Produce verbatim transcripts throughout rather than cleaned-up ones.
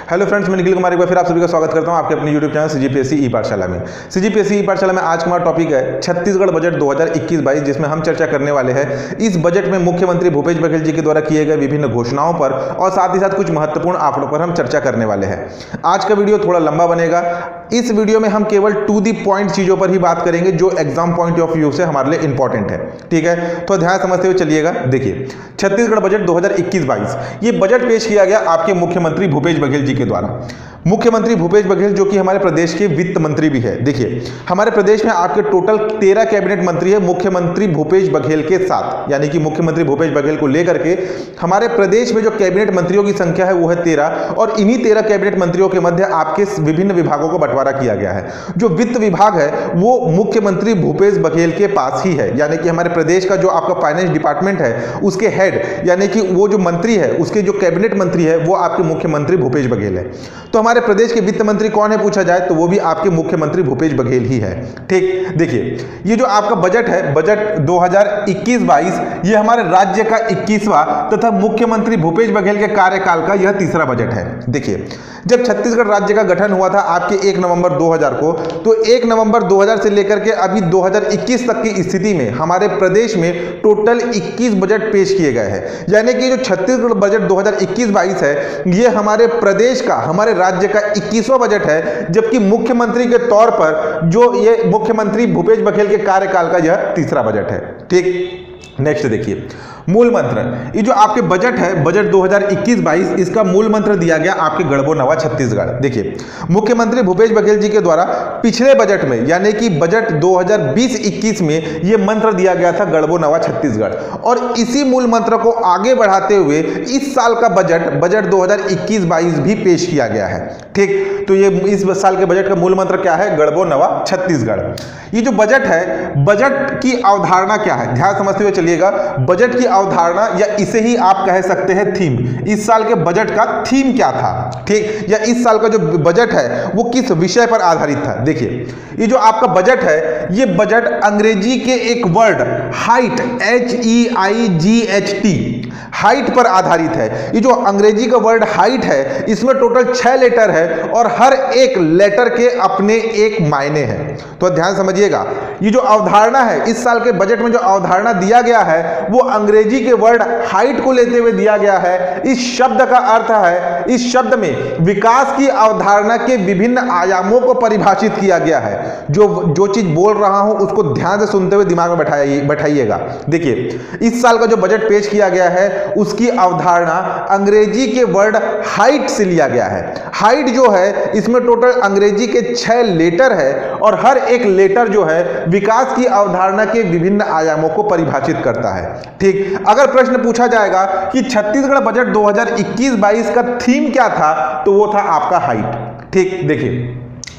Hello friends, मैं निखिल कुमार एक बार फिर आप सभी का स्वागत करता हूं आपके अपने यूट्यूब चैनल सीजीपीएससी ई पाठशाला में। सीजीपीएससी ई पाठशाला में आज का हमारा टॉपिक है छत्तीसगढ़ बजट दो हज़ार इक्कीस बाईस, जिसमें हम चर्चा करने वाले हैं इस बजट में मुख्यमंत्री भूपेश बघेल जी के द्वारा किए गए विभिन्न घोषणाओं पर और साथ ही साथ कुछ महत्वपूर्ण आंकड़ों पर हम चर्चा करने वाले हैं। आज का वीडियो थोड़ा लंबा बनेगा। इस वीडियो में हम केवल टू दी पॉइंट चीजों पर ही बात करेंगे जो एग्जाम पॉइंट ऑफ व्यू से हमारे लिए इंपॉर्टेंट है। ठीक है, तो ध्यान समझते हुए चलिएगा। देखिए, छत्तीसगढ़ बजट दो हज़ार इक्कीस बाईस ये बजट पेश किया गया आपके मुख्यमंत्री भूपेश बघेल जी के द्वारा। मुख्यमंत्री भूपेश बघेल जो कि हमारे प्रदेश के वित्त मंत्री भी है। देखिए, हमारे प्रदेश में आपके टोटल तेरह कैबिनेट मंत्री है मुख्यमंत्री भूपेश बघेल के साथ, यानी कि मुख्यमंत्री भूपेश बघेल को लेकर के हमारे प्रदेश में जो कैबिनेट मंत्रियों की संख्या है वो है तेरह, और इन्हीं तेरह कैबिनेट मंत्रियों के मध्य आपके विभिन्न विभागों को बंटवारा किया गया है। जो वित्त विभाग है वो मुख्यमंत्री भूपेश बघेल के पास ही है, यानी कि हमारे प्रदेश का जो आपका फाइनेंस डिपार्टमेंट है उसके हेड यानी कि वो जो मंत्री है उसके जो कैबिनेट मंत्री है वो आपके मुख्यमंत्री भूपेश बघेल है। तो हमारे प्रदेश के वित्त मंत्री कौन है पूछा जाए तो वो भी आपके मुख्यमंत्री भूपेश बघेल ही है। ठीक, देखिए, ये जो आपका बजट है बजट दो हज़ार इक्कीस बाईस ये हमारे राज्य का इक्कीसवां तथा मुख्यमंत्री भूपेश बघेल के कार्यकाल का यह तीसरा बजट है। देखिए, जब छत्तीसगढ़ राज्य का गठन हुआ था आपके एक नवंबर दो हज़ार को, तो एक नवंबर दो हज़ार से लेकर के अभी दो हज़ार इक्कीस तक की स्थिति में हमारे प्रदेश में टोटल इक्कीस बजट पेश किए गए हैं। यानी कि जो छत्तीसगढ़ बजट दो हज़ार इक्कीस बाईस है ये हमारे प्रदेश का हमारे राज्य का इक्कीसवां बजट है, जबकि मुख्यमंत्री के तौर पर जो ये मुख्यमंत्री भूपेश बघेल के कार्यकाल का यह तीसरा बजट है। ठीक, नेक्स्ट देखिए, मूल मंत्र। ये जो आपके बजट है बजट दो हज़ार इक्कीस बाईस इसका मूल मंत्र दिया गया आपके गढ़बो नवा छत्तीसगढ़। देखिए, मुख्यमंत्री भूपेश बघेल जी के द्वारा पिछले बजट में यानी कि बजट दो हज़ार बीस इक्कीस में ये मंत्र दिया गया था गढ़बो नवा छत्तीसगढ़, और इसी मूल मंत्र को आगे बढ़ाते हुए इस साल का बजट बजट दो हज़ार इक्कीस बाईस भी पेश किया गया है। ठीक, तो ये इस साल के बजट का मूल मंत्र क्या है? गढ़बो नवा छत्तीसगढ़। ये जो बजट है बजट की अवधारणा क्या है ध्यान समझते हुए चलिएगा। बजट की अवधारणा या इसे ही आप कह सकते हैं थीम, इस साल के बजट का थीम क्या था? ठीक, या इस साल का जो बजट है वो किस विषय पर आधारित था? देखिए, ये जो आपका बजट है ये बजट अंग्रेजी के एक word height H E I G H T height पर आधारित है। ये जो अंग्रेजी का वर्ड हाइट है इसमें टोटल छह लेटर है और हर एक लेटर के अपने एक मायने हैं। तो ध्यान समझिएगा, ये जो अवधारणा है इस साल के बजट में जो अवधारणा दिया गया है वो अंग्रेजी के वर्ड हाइट को लेते हुए दिया गया है। इस शब्द का अर्थ है, इस शब्द में विकास की अवधारणा के विभिन्न आयामों को परिभाषित किया गया है। जो जो चीज बोल रहा हूं उसको ध्यान से सुनते हुए दिमाग में बैठाइए बैठाइएगा। देखिए, इस साल का जो बजट पेश किया गया है उसकी अवधारणा अंग्रेजी के वर्ड हाइट से लिया गया है। हाइट जो है इसमें टोटल अंग्रेजी के छह लेटर है और हर एक लेटर जो है विकास की अवधारणा के विभिन्न आयामों को परिभाषित करता है। ठीक, अगर प्रश्न पूछा जाएगा कि छत्तीसगढ़ बजट दो हज़ार इक्कीस बाईस का थीम क्या था तो वो था आपका हाइट। ठीक, देखिए,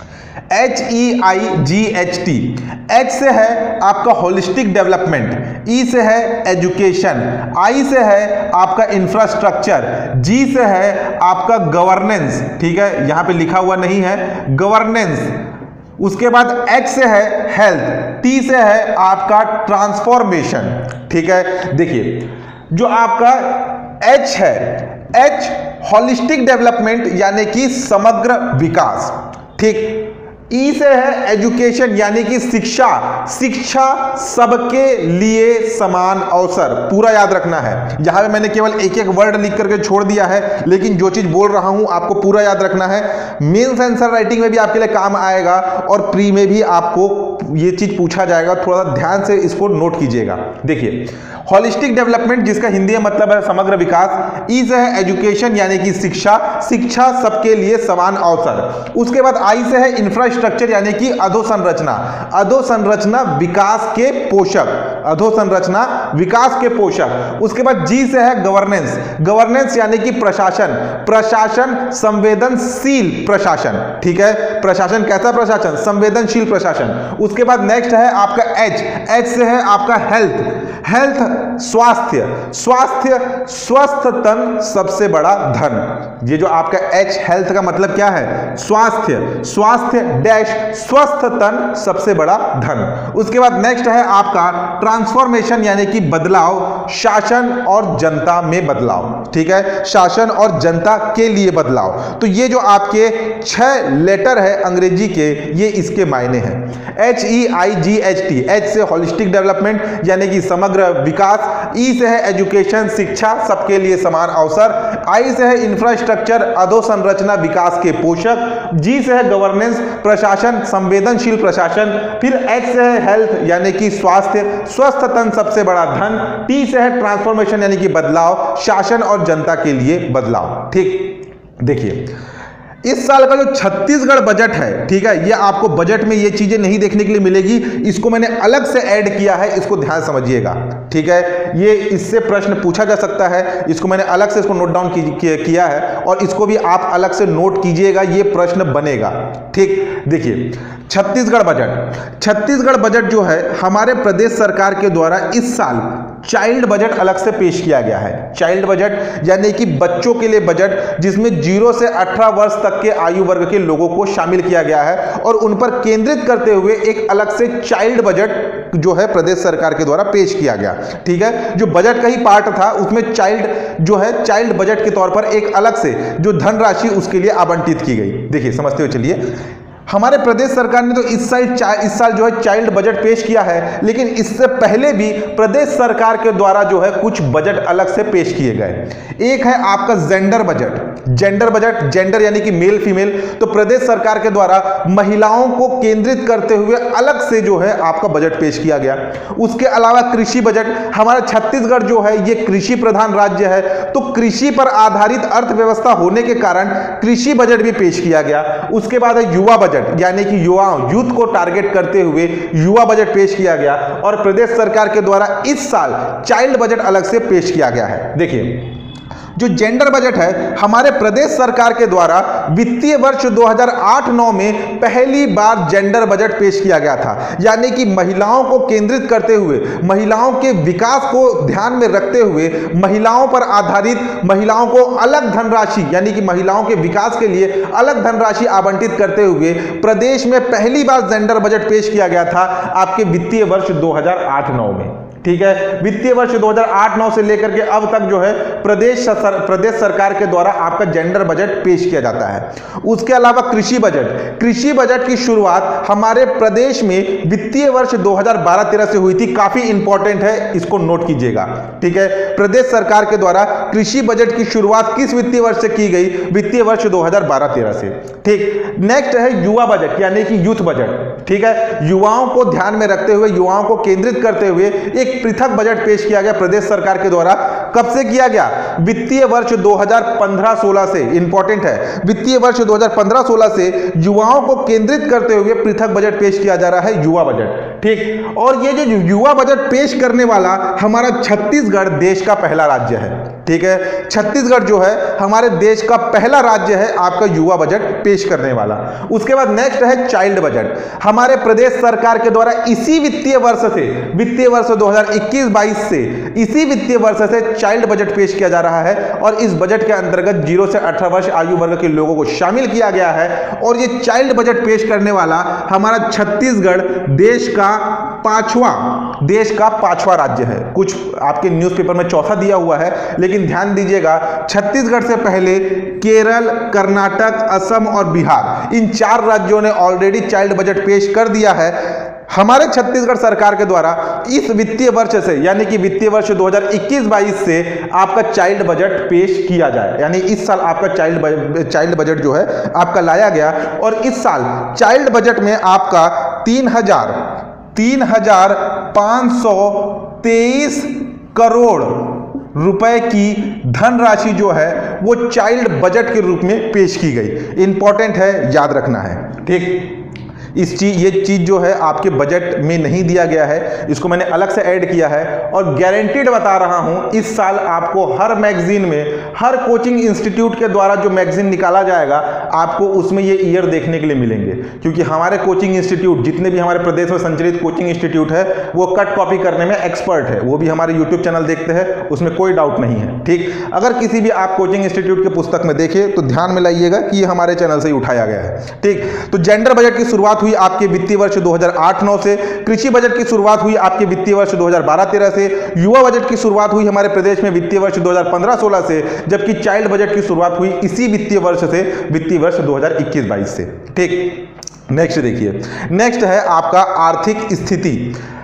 H E I G H T, H से है आपका होलिस्टिक डेवलपमेंट, ई से है एजुकेशन, आई से है आपका इंफ्रास्ट्रक्चर, जी से है आपका गवर्नेंस। ठीक है, यहां पे लिखा हुआ नहीं है गवर्नेंस। उसके बाद एच से है हेल्थ, टी से है आपका ट्रांसफॉर्मेशन। ठीक है, देखिए, जो आपका एच है एच होलिस्टिक डेवलपमेंट यानी कि समग्र विकास। ठीक, ई से है एजुकेशन यानी कि शिक्षा, शिक्षा सबके लिए समान अवसर, पूरा याद रखना है। यहां पे मैंने केवल एक एक वर्ड लिख करके छोड़ दिया है, लेकिन जो चीज बोल रहा हूं आपको पूरा याद रखना है। मेंस आंसर राइटिंग में भी आपके लिए काम आएगा और प्री में भी आपको ये चीज पूछा जाएगा, थोड़ा ध्यान से इसको नोट कीजिएगा। देखिए, होलिस्टिक डेवलपमेंट जिसका हिंदी में मतलब है समग्र विकास, ई से है एजुकेशन यानी कि शिक्षा, शिक्षा सबके लिए समान अवसर। उसके बाद आई से है इंफ्रास्ट्रक्चर यानी कि अधोसंरचना, अधोसंरचना विकास के पोषक, अधोसंरचना विकास के पोषक। उसके बाद जी से है गवर्नेंस, गवर्नेंस यानी कि प्रशासन, प्रशासन संवेदनशील प्रशासन। ठीक है, प्रशासन कैसा प्रशासन? संवेदनशील प्रशासन। उसके बाद नेक्स्ट है आपका एच, एच से है आपका हेल्थ, हेल्थ स्वास्थ्य, स्वास्थ्य स्वस्थ तन सबसे बड़ा धन। ये जो आपका एच हेल्थ का मतलब क्या है, स्वास्थ्य, स्वास्थ्य डैश स्वस्थ तन सबसे बड़ा धन। उसके बाद नेक्स्ट है आपका ट्रांसफॉर्मेशन यानी कि बदलाव, शासन और जनता में बदलाव, ठीक है, शासन और जनता के लिए बदलाव। तो ये जो आपके छह लेटर है अंग्रेजी के, ये इसके मायने हैं। H E I G H T, H से होलिस्टिक डेवलपमेंट यानी कि समग्र विकास, ई से है एजुकेशन शिक्षा सबके लिए समान अवसर, आई से है इंफ्रास्ट्रक्चर अधोसंरचना विकास के पोषक, जी से है गवर्नेंस प्रशासन संवेदनशील प्रशासन, फिर एच से है हेल्थ यानी कि स्वास्थ्य स्वस्थ तन सबसे बड़ा धन, टी से है ट्रांसफॉर्मेशन यानी कि बदलाव, शासन और जनता के लिए बदलाव। ठीक, देखिए इस साल का जो छत्तीसगढ़ बजट है, ठीक है, ये आपको बजट में ये चीजें नहीं देखने के लिए मिलेगी, इसको मैंने अलग से ऐड किया है, इसको ध्यान समझिएगा, ठीक है। ये इससे प्रश्न पूछा जा सकता है, इसको मैंने अलग से इसको नोट डाउन किया है और इसको भी आप अलग से नोट कीजिएगा, ये प्रश्न बनेगा। ठीक, देखिए छत्तीसगढ़ बजट, छत्तीसगढ़ बजट जो है हमारे प्रदेश सरकार के द्वारा इस साल चाइल्ड बजट अलग से पेश किया गया है। चाइल्ड बजट यानी कि बच्चों के लिए बजट, जिसमें जीरो से अठारह वर्ष तक के आयु वर्ग के लोगों को शामिल किया गया है और उन पर केंद्रित करते हुए एक अलग से चाइल्ड बजट जो है प्रदेश सरकार के द्वारा पेश किया गया। ठीक है, जो बजट का ही पार्ट था उसमें चाइल्ड जो है चाइल्ड बजट के तौर पर एक अलग से जो धनराशि उसके लिए आवंटित की गई। देखिए समझते हुए चलिए, हमारे प्रदेश सरकार ने तो इस साल इस साल जो है चाइल्ड बजट पेश किया है, लेकिन इससे पहले भी प्रदेश सरकार के द्वारा जो है कुछ बजट अलग से पेश किए गए। एक है आपका gender budget, gender budget, gender यानी कि मेल फीमेल, तो प्रदेश सरकार के द्वारा महिलाओं को केंद्रित करते हुए अलग से जो है आपका बजट पेश किया गया। उसके अलावा कृषि बजट, हमारा छत्तीसगढ़ जो है ये कृषि प्रधान राज्य है, तो कृषि पर आधारित अर्थव्यवस्था होने के कारण कृषि बजट भी पेश किया गया। उसके बाद है युवा बजट, यानी कि युवाओं यूथ को टारगेट करते हुए युवा बजट पेश किया गया और प्रदेश सरकार के द्वारा इस साल चाइल्ड बजट अलग से पेश किया गया है। देखिए जो जेंडर बजट है हमारे प्रदेश सरकार के द्वारा वित्तीय वर्ष दो हज़ार आठ नौ में पहली बार जेंडर बजट पेश किया गया था, यानी कि महिलाओं को केंद्रित करते हुए, महिलाओं के विकास को ध्यान में रखते हुए, महिलाओं पर आधारित महिलाओं को अलग धनराशि यानी कि महिलाओं के विकास के लिए अलग धनराशि आवंटित करते हुए प्रदेश में पहली बार जेंडर बजट पेश किया गया था आपके वित्तीय वर्ष दो हज़ार आठ नौ में। ठीक है, वित्तीय वर्ष दो हज़ार आठ नौ से लेकर के अब तक जो है प्रदेश सर, प्रदेश सरकार के द्वारा आपका जेंडर बजट पेश किया जाता है। उसके अलावा कृषि बजट, कृषि बजट की शुरुआत हमारे प्रदेश में वित्तीय वर्ष दो हज़ार बारह तेरह से हुई थी, काफी इंपॉर्टेंट है, इसको नोट कीजिएगा। ठीक है, प्रदेश सरकार के द्वारा कृषि बजट की शुरुआत किस वित्तीय वर्ष से की गई, वित्तीय वर्ष दो हज़ार बारह तेरह से। ठीक, नेक्स्ट है युवा बजट यानी कि यूथ बजट। ठीक है, युवाओं को ध्यान में रखते हुए, युवाओं को केंद्रित करते हुए एक पृथक बजट पेश किया गया प्रदेश सरकार के द्वारा। कब से किया गया, वित्तीय वर्ष दो हज़ार पंद्रह सोलह से, इंपॉर्टेंट है, वित्तीय वर्ष दो हज़ार पंद्रह सोलह से युवाओं को केंद्रित करते हुए पृथक बजट पेश किया जा रहा है, युवा बजट। ठीक, और ये जो युवा बजट पेश करने वाला हमारा छत्तीसगढ़ देश का पहला राज्य है। ठीक है, छत्तीसगढ़ जो है हमारे देश का पहला राज्य है आपका युवा बजट पेश करने वाला। उसके बाद नेक्स्ट है चाइल्ड बजट, हमारे प्रदेश सरकार के द्वारा इसी वित्तीय वर्ष से, वित्तीय वर्ष दो हज़ार इक्कीस बाईस से, इसी वित्तीय वर्ष से चाइल्ड बजट पेश किया जा रहा है और इस बजट के अंतर्गत जीरो से अठारह वर्ष आयु वर्ग के लोगों को शामिल किया गया है। और ये चाइल्ड बजट पेश करने वाला हमारा छत्तीसगढ़ देश का पांचवा देश का पांचवा राज्य है। कुछ आपके न्यूज़पेपर में चौथा दिया हुआ है, लेकिन ध्यान दीजिएगा छत्तीसगढ़ से पहले केरल, कर्नाटक, असम और बिहार, इन चार राज्यों ने ऑलरेडी चाइल्ड बजट पेश कर दिया है। हमारे छत्तीसगढ़ सरकार के द्वारा इस वित्तीय वर्ष से यानी कि वित्तीय वर्ष दो हज़ार इक्कीस बाईस से आपका चाइल्ड बजट पेश किया जाए, यानी इस साल आपका चाइल्ड चाइल्ड बजट जो है आपका लाया गया और इस साल चाइल्ड बजट में आपका तीन हजार तीन हजार पाँच सौ तेईस करोड़ रुपए की धनराशि जो है वो चाइल्ड बजट के रूप में पेश की गई। इंपॉर्टेंट है, याद रखना है। ठीक, इस चीज ये चीज जो है आपके बजट में नहीं दिया गया है, इसको मैंने अलग से ऐड किया है और गारंटीड बता रहा हूं इस साल आपको हर मैगजीन में, हर कोचिंग इंस्टीट्यूट के द्वारा जो मैगजीन निकाला जाएगा आपको उसमें ये ईयर देखने के लिए मिलेंगे, क्योंकि हमारे कोचिंग इंस्टीट्यूट जितने भी हमारे प्रदेश में संचालित कोचिंग इंस्टीट्यूट है वो कट कॉपी करने में एक्सपर्ट है, वो भी हमारे यूट्यूब चैनल देखते हैं, उसमें कोई डाउट नहीं है। ठीक, अगर किसी भी आप कोचिंग इंस्टीट्यूट के पुस्तक में देखें तो ध्यान में लाइएगा कि ये हमारे चैनल से ही उठाया गया है। ठीक, तो जेंडर बजट की शुरुआत हुई आपके वित्तीय वर्ष दो हज़ार आठ नौ से, कृषि बजट की शुरुआत हुई आपके वित्तीय वर्ष दो हज़ार बारह तेरह से, युवा बजट की शुरुआत हुई हमारे प्रदेश में वित्तीय वर्ष दो हज़ार पंद्रह सोलह से, जबकि चाइल्ड बजट की शुरुआत हुई इसी वित्तीय वर्ष से, वित्तीय वर्ष दो हज़ार इक्कीस बाईस से। ठीक, नेक्स्ट देखिए, नेक्स्ट है आपका आर्थिक स्थिति।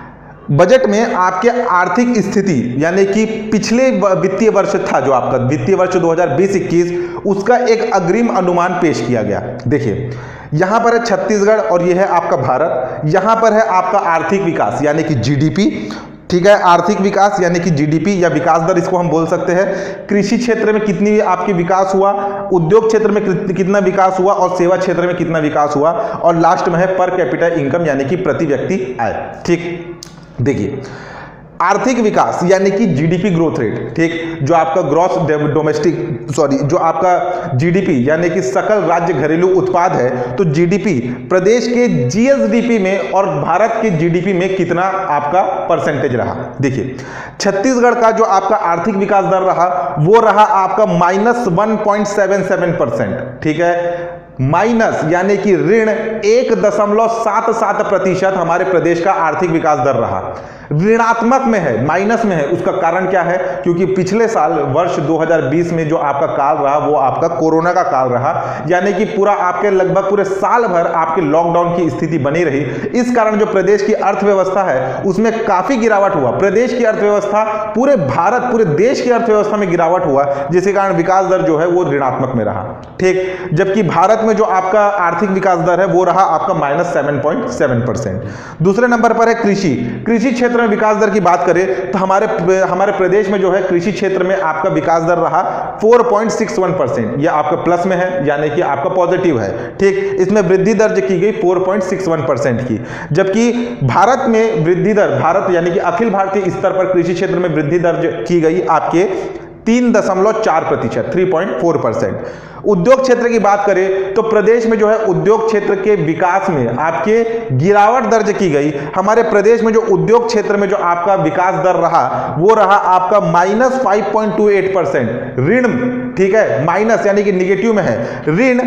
बजट में आपके आर्थिक स्थिति यानी कि पिछले वित्तीय वर्ष था जो आपका वित्तीय वर्ष दो हज़ार बीस इक्कीस, उसका एक अग्रिम अनुमान पेश किया गया। देखिए यहां पर है छत्तीसगढ़ और यह है आपका भारत, यहां पर है आपका आर्थिक विकास यानी कि जीडीपी। ठीक है, आर्थिक विकास यानी कि जीडीपी या विकास दर इसको हम बोल सकते हैं। कृषि क्षेत्र में कितनी आपकी विकास हुआ, उद्योग क्षेत्र में कितना विकास हुआ और सेवा क्षेत्र में कितना विकास हुआ, और लास्ट में है पर कैपिटा इनकम यानी कि प्रति व्यक्ति आय। ठीक, देखिए आर्थिक विकास यानी कि जीडीपी ग्रोथ रेट, ठीक, जो आपका ग्रॉस डोमेस्टिक सॉरी जो आपका जीडीपी यानी कि सकल राज्य घरेलू उत्पाद है, तो जीडीपी प्रदेश के जीएसडीपी में और भारत के जीडीपी में कितना आपका परसेंटेज रहा। देखिए छत्तीसगढ़ का जो आपका आर्थिक विकास दर रहा वो रहा आपका minus one point seven seven percent. ठीक है, माइनस यानी कि ऋण एक दशमलव सात सात प्रतिशत हमारे प्रदेश का आर्थिक विकास दर रहा, ऋणात्मक में है, माइनस में है। उसका कारण क्या है, क्योंकि पिछले साल वर्ष दो हज़ार बीस में जो आपका काल रहा वो आपका कोरोना का काल रहा, यानी कि पूरा आपके लगभग पूरे साल भर आपके लॉकडाउन की स्थिति बनी रही। इस कारण जो प्रदेश की अर्थव्यवस्था है उसमें काफी गिरावट हुआ, प्रदेश की अर्थव्यवस्था पूरे भारत पूरे देश की अर्थव्यवस्था में गिरावट हुआ, जिसके कारण विकास दर जो है वो ऋणात्मक में रहा। ठीक, जबकि भारत में जो आपका आर्थिक विकास दर है वो रहा आपका minus seven point seven percent. दूसरे नंबर पर है कृषि। कृषि क्षेत्र में विकास दर की बात करें तो हमारे हमारे प्रदेश में जो है कृषि क्षेत्र में आपका विकास दर रहा four point six one percent, यह आपका प्लस में है यानी कि आपका पॉजिटिव है। ठीक, इसमें वृद्धि दर्ज की गई four point six one percent की, जबकि भारत में वृद्धि दर भारत यानी कि अखिल भारतीय स्तर पर कृषि क्षेत्र में वृद्धि दर्ज की गई आपके तीन दशमलव चार प्रतिशत थ्री पॉइंट फोर परसेंट। उद्योग क्षेत्र की बात करें तो प्रदेश में जो है उद्योग क्षेत्र के विकास में आपके गिरावट दर्ज की गई। हमारे प्रदेश में जो उद्योग क्षेत्र में जो आपका विकास दर रहा वो रहा आपका minus five point two eight percent ऋण। ठीक है, माइनस यानी कि निगेटिव में है, ऋण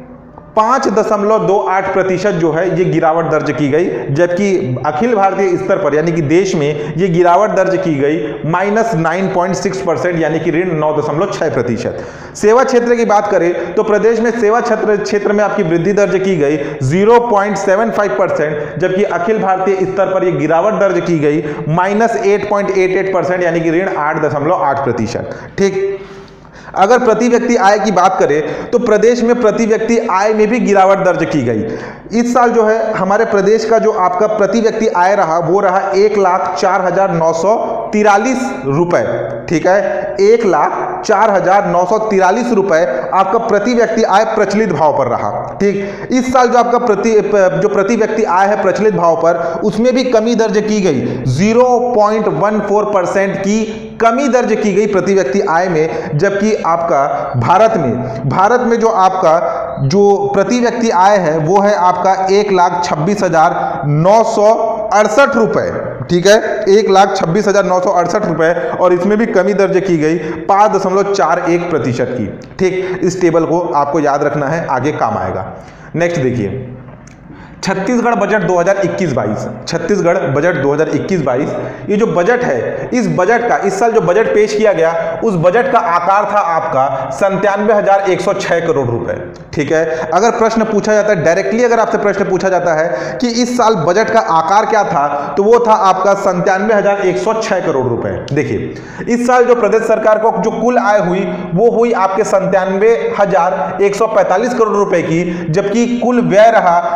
पांच दशमलव दो आठ प्रतिशत जो है ये गिरावट दर्ज की गई, जबकि अखिल भारतीय स्तर पर यानी कि देश में ये गिरावट दर्ज की गई minus nine point six percent यानी कि ऋण नौ दशमलव छह प्रतिशत। सेवा क्षेत्र की बात करें तो प्रदेश में सेवा क्षेत्र क्षेत्र में आपकी वृद्धि दर्ज की गई zero point seven five percent, जबकि अखिल भारतीय स्तर पर यह गिरावट दर्ज की गई minus eight point eight eight percent यानी कि ऋण आठ दशमलव आठ प्रतिशत। ठीक, अगर प्रति व्यक्ति आय की बात करें तो प्रदेश में प्रति व्यक्ति आय में भी गिरावट दर्ज की गई। इस साल जो है हमारे प्रदेश का जो आपका प्रति व्यक्ति आय रहा वो रहा एक लाख चार हजार नौ सौ तिरालीस रुपए। ठीक है, एक लाख चार हजार नौ सौ तिरालीस रुपए आपका प्रति व्यक्ति आय प्रचलित भाव पर रहा। ठीक, इस साल जो आपका प्रति जो प्रति व्यक्ति आय है प्रचलित भाव पर उसमें भी कमी दर्ज की गई, zero point one four percent की कमी दर्ज की गई प्रति व्यक्ति आय में, जबकि आपका भारत में भारत में जो आपका जो प्रति व्यक्ति आय है वो है आपका एक लाख छब्बीस हजार नौ सौ अड़सठ रुपए। ठीक है, एक लाख छब्बीस हजार नौ सौ अड़सठ रुपए और इसमें भी कमी दर्ज की गई पांच दशमलव चार एक प्रतिशत की। ठीक, इस टेबल को आपको याद रखना है, आगे काम आएगा। नेक्स्ट देखिए छत्तीसगढ़ बजट दो हज़ार इक्कीस बाईस। छत्तीसगढ़ बजट दो हज़ार इक्कीस बाईस ये जो बजट है, इस बजट का इस साल जो बजट पेश किया गया उस बजट का आकार था आपका संतानवे हजार एक सौ छह करोड़ रुपए। ठीक है, अगर प्रश्न पूछा जाता है डायरेक्टली, अगर आपसे प्रश्न पूछा जाता है कि इस साल बजट का आकार क्या था तो वो था आपका संतानवे हजार एक सौ छह करोड़ रुपए। देखिए इस साल जो प्रदेश सरकार को जो कुल आय हुई वो हुई आपके संतानवे हजार एक सौ पैंतालीस करोड़ रुपए की, जबकि कुल व्यय रहा आपका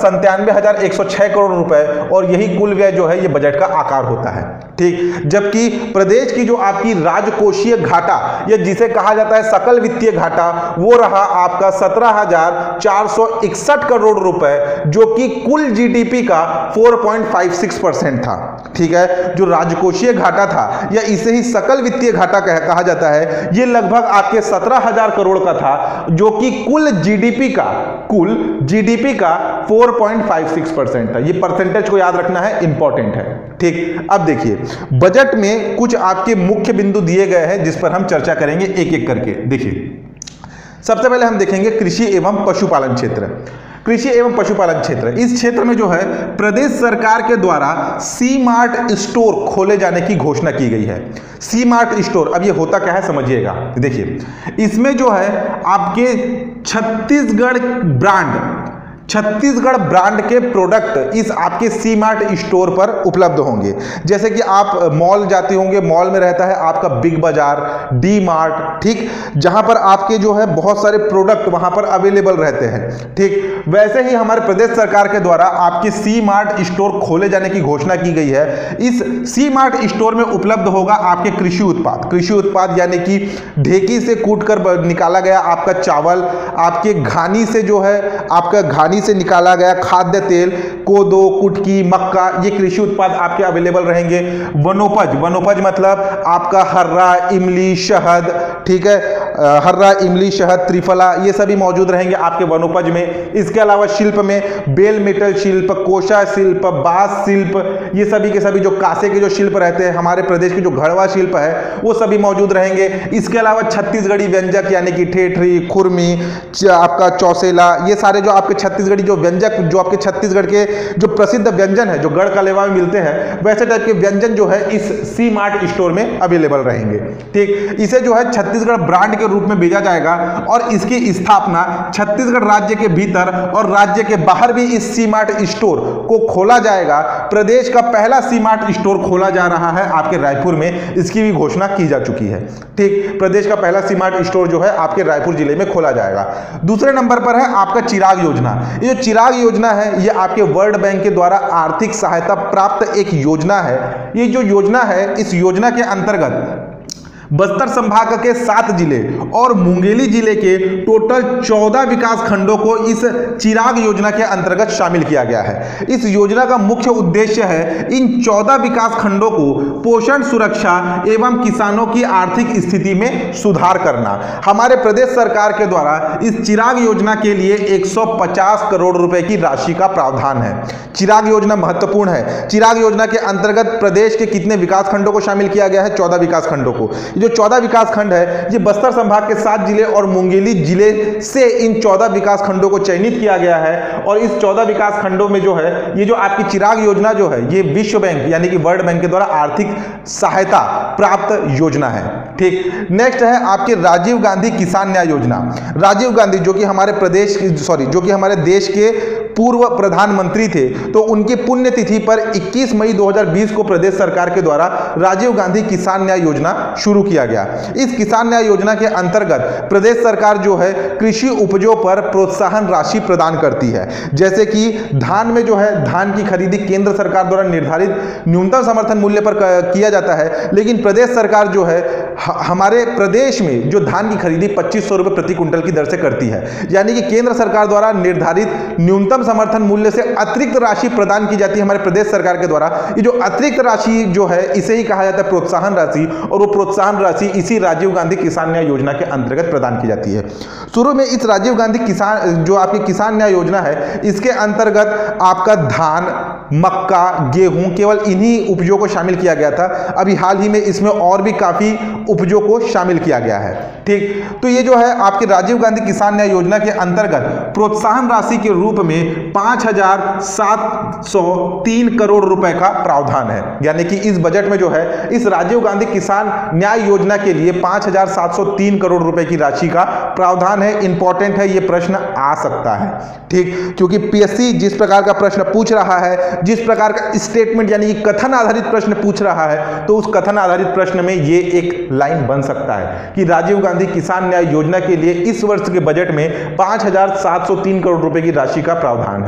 संतानवे हजार एक सौ छह करोड़ रुपए, और यही कुल व्यय जो है ये बजट का आकार होता है। ठीक, जबकि प्रदेश की जो आपकी राजकोषीय घाटा या जिसे कहा जाता है सकल वित्तीय घाटा, वो रहा आपका सत्रह हजार चार सौ इकसठ करोड़ रुपए, जो कि कुल जीडीपी का चार पॉइंट पाँच छह परसेंट था। ठीक है, जो राजकोषीय घाटा था या इसे ही सकल वित्तीय घाटा कह, कहा जाता है, ये लगभग आपके सत्रह हजार करोड़ का था, जो कि कुल जीडीपी का कुल जीडीपी का चार पॉइंट पाँच छह परसेंट था। ये परसेंटेज को याद रखना है, इंपॉर्टेंट है। ठीक, अब देखिए बजट में कुछ आपके मुख्य बिंदु दिए गए हैं जिस पर हम चर्चा करेंगे एक एक करके। देखिए, सबसे पहले हम देखेंगे कृषि एवं पशुपालन क्षेत्र। कृषि एवं पशुपालन क्षेत्र, इस क्षेत्र में जो है प्रदेश सरकार के द्वारा सी मार्ट स्टोर खोले जाने की घोषणा की गई है। सी मार्ट स्टोर, अब ये होता क्या है समझिएगा। देखिए, इसमें जो है आपके छत्तीसगढ़ ब्रांड छत्तीसगढ़ ब्रांड के प्रोडक्ट इस आपके सी मार्ट स्टोर पर उपलब्ध होंगे। जैसे कि आप मॉल जाते होंगे, मॉल में रहता है आपका बिग बाजार, डी मार्ट, ठीक, जहां पर आपके जो है बहुत सारे प्रोडक्ट वहां पर अवेलेबल रहते हैं। ठीक, वैसे ही हमारे प्रदेश सरकार के द्वारा आपके सी मार्ट स्टोर खोले जाने की घोषणा की गई है। इस सी मार्ट स्टोर में उपलब्ध होगा आपके कृषि उत्पाद कृषि उत्पाद यानी कि ढेकी से कूट कर निकाला गया आपका चावल, आपके घानी से जो है आपका घानी से निकाला गया खाद्य तेल, कोदो, कुटकी, मक्का, ये कृषि उत्पाद आपके अवेलेबल रहेंगे। वनोपज वनोपज मतलब आपका हर्रा, इमली, शहद, ठीक है, हर्रा, इमली, शहद, त्रिफला, ये सभी मौजूद रहेंगे आपके वनोपज में। इसके अलावा शिल्प में बेल मेटल शिल्प, कोशा शिल्प, बांस शिल्प, ये सभी के सभी जो कांसे के जो शिल्प रहते हैं, हमारे प्रदेश के जो घड़वा शिल्प है वो सभी मौजूद रहेंगे। इसके अलावा छत्तीसगढ़ी व्यंजक यानी कि ठेठरी, खुरमी, आपका चौसेला, ये सारे जो आपके छत्तीसगढ़ी जो व्यंजक जो आपके छत्तीसगढ़ के जो प्रसिद्ध व्यंजन है जो गढ़ कलेवा में मिलते हैं, वैसे टाइप के व्यंजन जो है इस सी मार्ट स्टोर में अवेलेबल रहेंगे। ठीक, इसे जो है छत्तीसगढ़ ब्रांड के रूप में भेजा जाएगा और इसकी स्थापना छत्तीसगढ़ राज्य के भीतर और राज्य के बाहर भी इस सी मार्ट स्टोर को खोला जाएगा। प्रदेश का पहला सी मार्ट स्टोर खोला जा रहा है आपके रायपुर में, इसकी भी घोषणा की जा चुकी है। ठीक, प्रदेश का पहला सी मार्ट स्टोर जो है आपके रायपुर जिले में खोला जाएगा। दूसरे नंबर पर है आपका चिराग योजना। ये जो चिराग योजना है ये आपके वर्ल्ड बैंक के द्वारा आर्थिक सहायता प्राप्त एक योजना है। ये जो योजना है, इस योजना के अंतर्गत बस्तर संभाग के सात जिले और मुंगेली जिले के टोटल चौदह विकास खंडों को इस चिराग योजना के अंतर्गत शामिल किया गया है। इस योजना का मुख्य उद्देश्य है इन चौदह विकास खंडों को पोषण, सुरक्षा एवं किसानों की आर्थिक स्थिति में सुधार करना। हमारे प्रदेश सरकार के द्वारा इस चिराग योजना के लिए एक सौ पचास करोड़ रुपए की राशि का प्रावधान है। चिराग योजना महत्वपूर्ण है। चिराग योजना के अंतर्गत प्रदेश के कितने विकास खंडों को शामिल किया गया है? चौदह विकास खंडों को। जो चौदह विकास खंड है ये बस्तर संभाग के सात जिले और मुंगेली जिले से इन चौदह विकास खंडों को चयनित किया गया है। और इस चौदह विकास खंडों में जो है ये जो आपकी चिराग योजना जो है ये विश्व बैंक यानी कि वर्ल्ड बैंक के द्वारा आर्थिक सहायता प्राप्त योजना है। ठीक, नेक्स्ट है आपके राजीव गांधी किसान न्याय योजना। राजीव गांधी जो कि हमारे प्रदेश सॉरी जो कि हमारे देश के पूर्व प्रधानमंत्री थे, तो उनकी पुण्यतिथि पर इक्कीस मई दो हज़ार बीस को प्रदेश सरकार के द्वारा राजीव गांधी किसान न्याय योजना शुरू किया गया। इस किसान न्याय योजना के अंतर्गत प्रदेश सरकार जो है कृषि उपजों पर प्रोत्साहन राशि प्रदान करती है। जैसे कि धान में जो है धान की खरीदी केंद्र सरकार द्वारा निर्धारित न्यूनतम समर्थन मूल्य पर किया जाता है, लेकिन प्रदेश सरकार जो है हमारे प्रदेश में जो धान की खरीदी पच्चीस सौ रुपये प्रति क्विंटल की दर से करती है। यानी कि केंद्र सरकार द्वारा निर्धारित न्यूनतम समर्थन मूल्य से अतिरिक्त राशि प्रदान की जाती है हमारे प्रदेश सरकार के द्वारा। ये जो अतिरिक्त राशि जो है इसे ही कहा जाता है प्रोत्साहन राशि, और वो प्रोत्साहन राशि इसी राजीव गांधी किसान न्याय योजना के अंतर्गत प्रदान की जाती है। शुरू में इस राजीव गांधी किसान जो आपकी किसान न्याय योजना है इसके अंतर्गत आपका धान, मक्का, गेहूं केवल इन्हीं उपजों को शामिल किया गया था। अभी हाल ही में इसमें और भी काफी उपजों को शामिल किया गया है। ठीक, तो ये जो है आपके राजीव गांधी किसान न्याय योजना के अंतर्गत प्रोत्साहन राशि के रूप में पांच हजार सात सौ तीन करोड़ रुपए का प्रावधान है। यानी कि इस बजट में जो है इस राजीव गांधी किसान न्याय योजना के लिए पांच हजार सात सौ तीन करोड़ रुपए की राशि का प्रावधान है। इंपॉर्टेंट है, ये प्रश्न आ सकता है। ठीक, क्योंकि पीएससी जिस प्रकार का प्रश्न पूछ रहा है, जिस प्रकार का स्टेटमेंट यानी कि कथन आधारित प्रश्न पूछ रहा है, तो उस कथन आधारित प्रश्न में ये एक लाइन बन सकता है कि राजीव गांधी किसान न्याय योजना के लिए इस वर्ष के बजट में पांच हजार सात सौ तीन करोड़ रुपए की राशि का प्रावधान है। ठीक।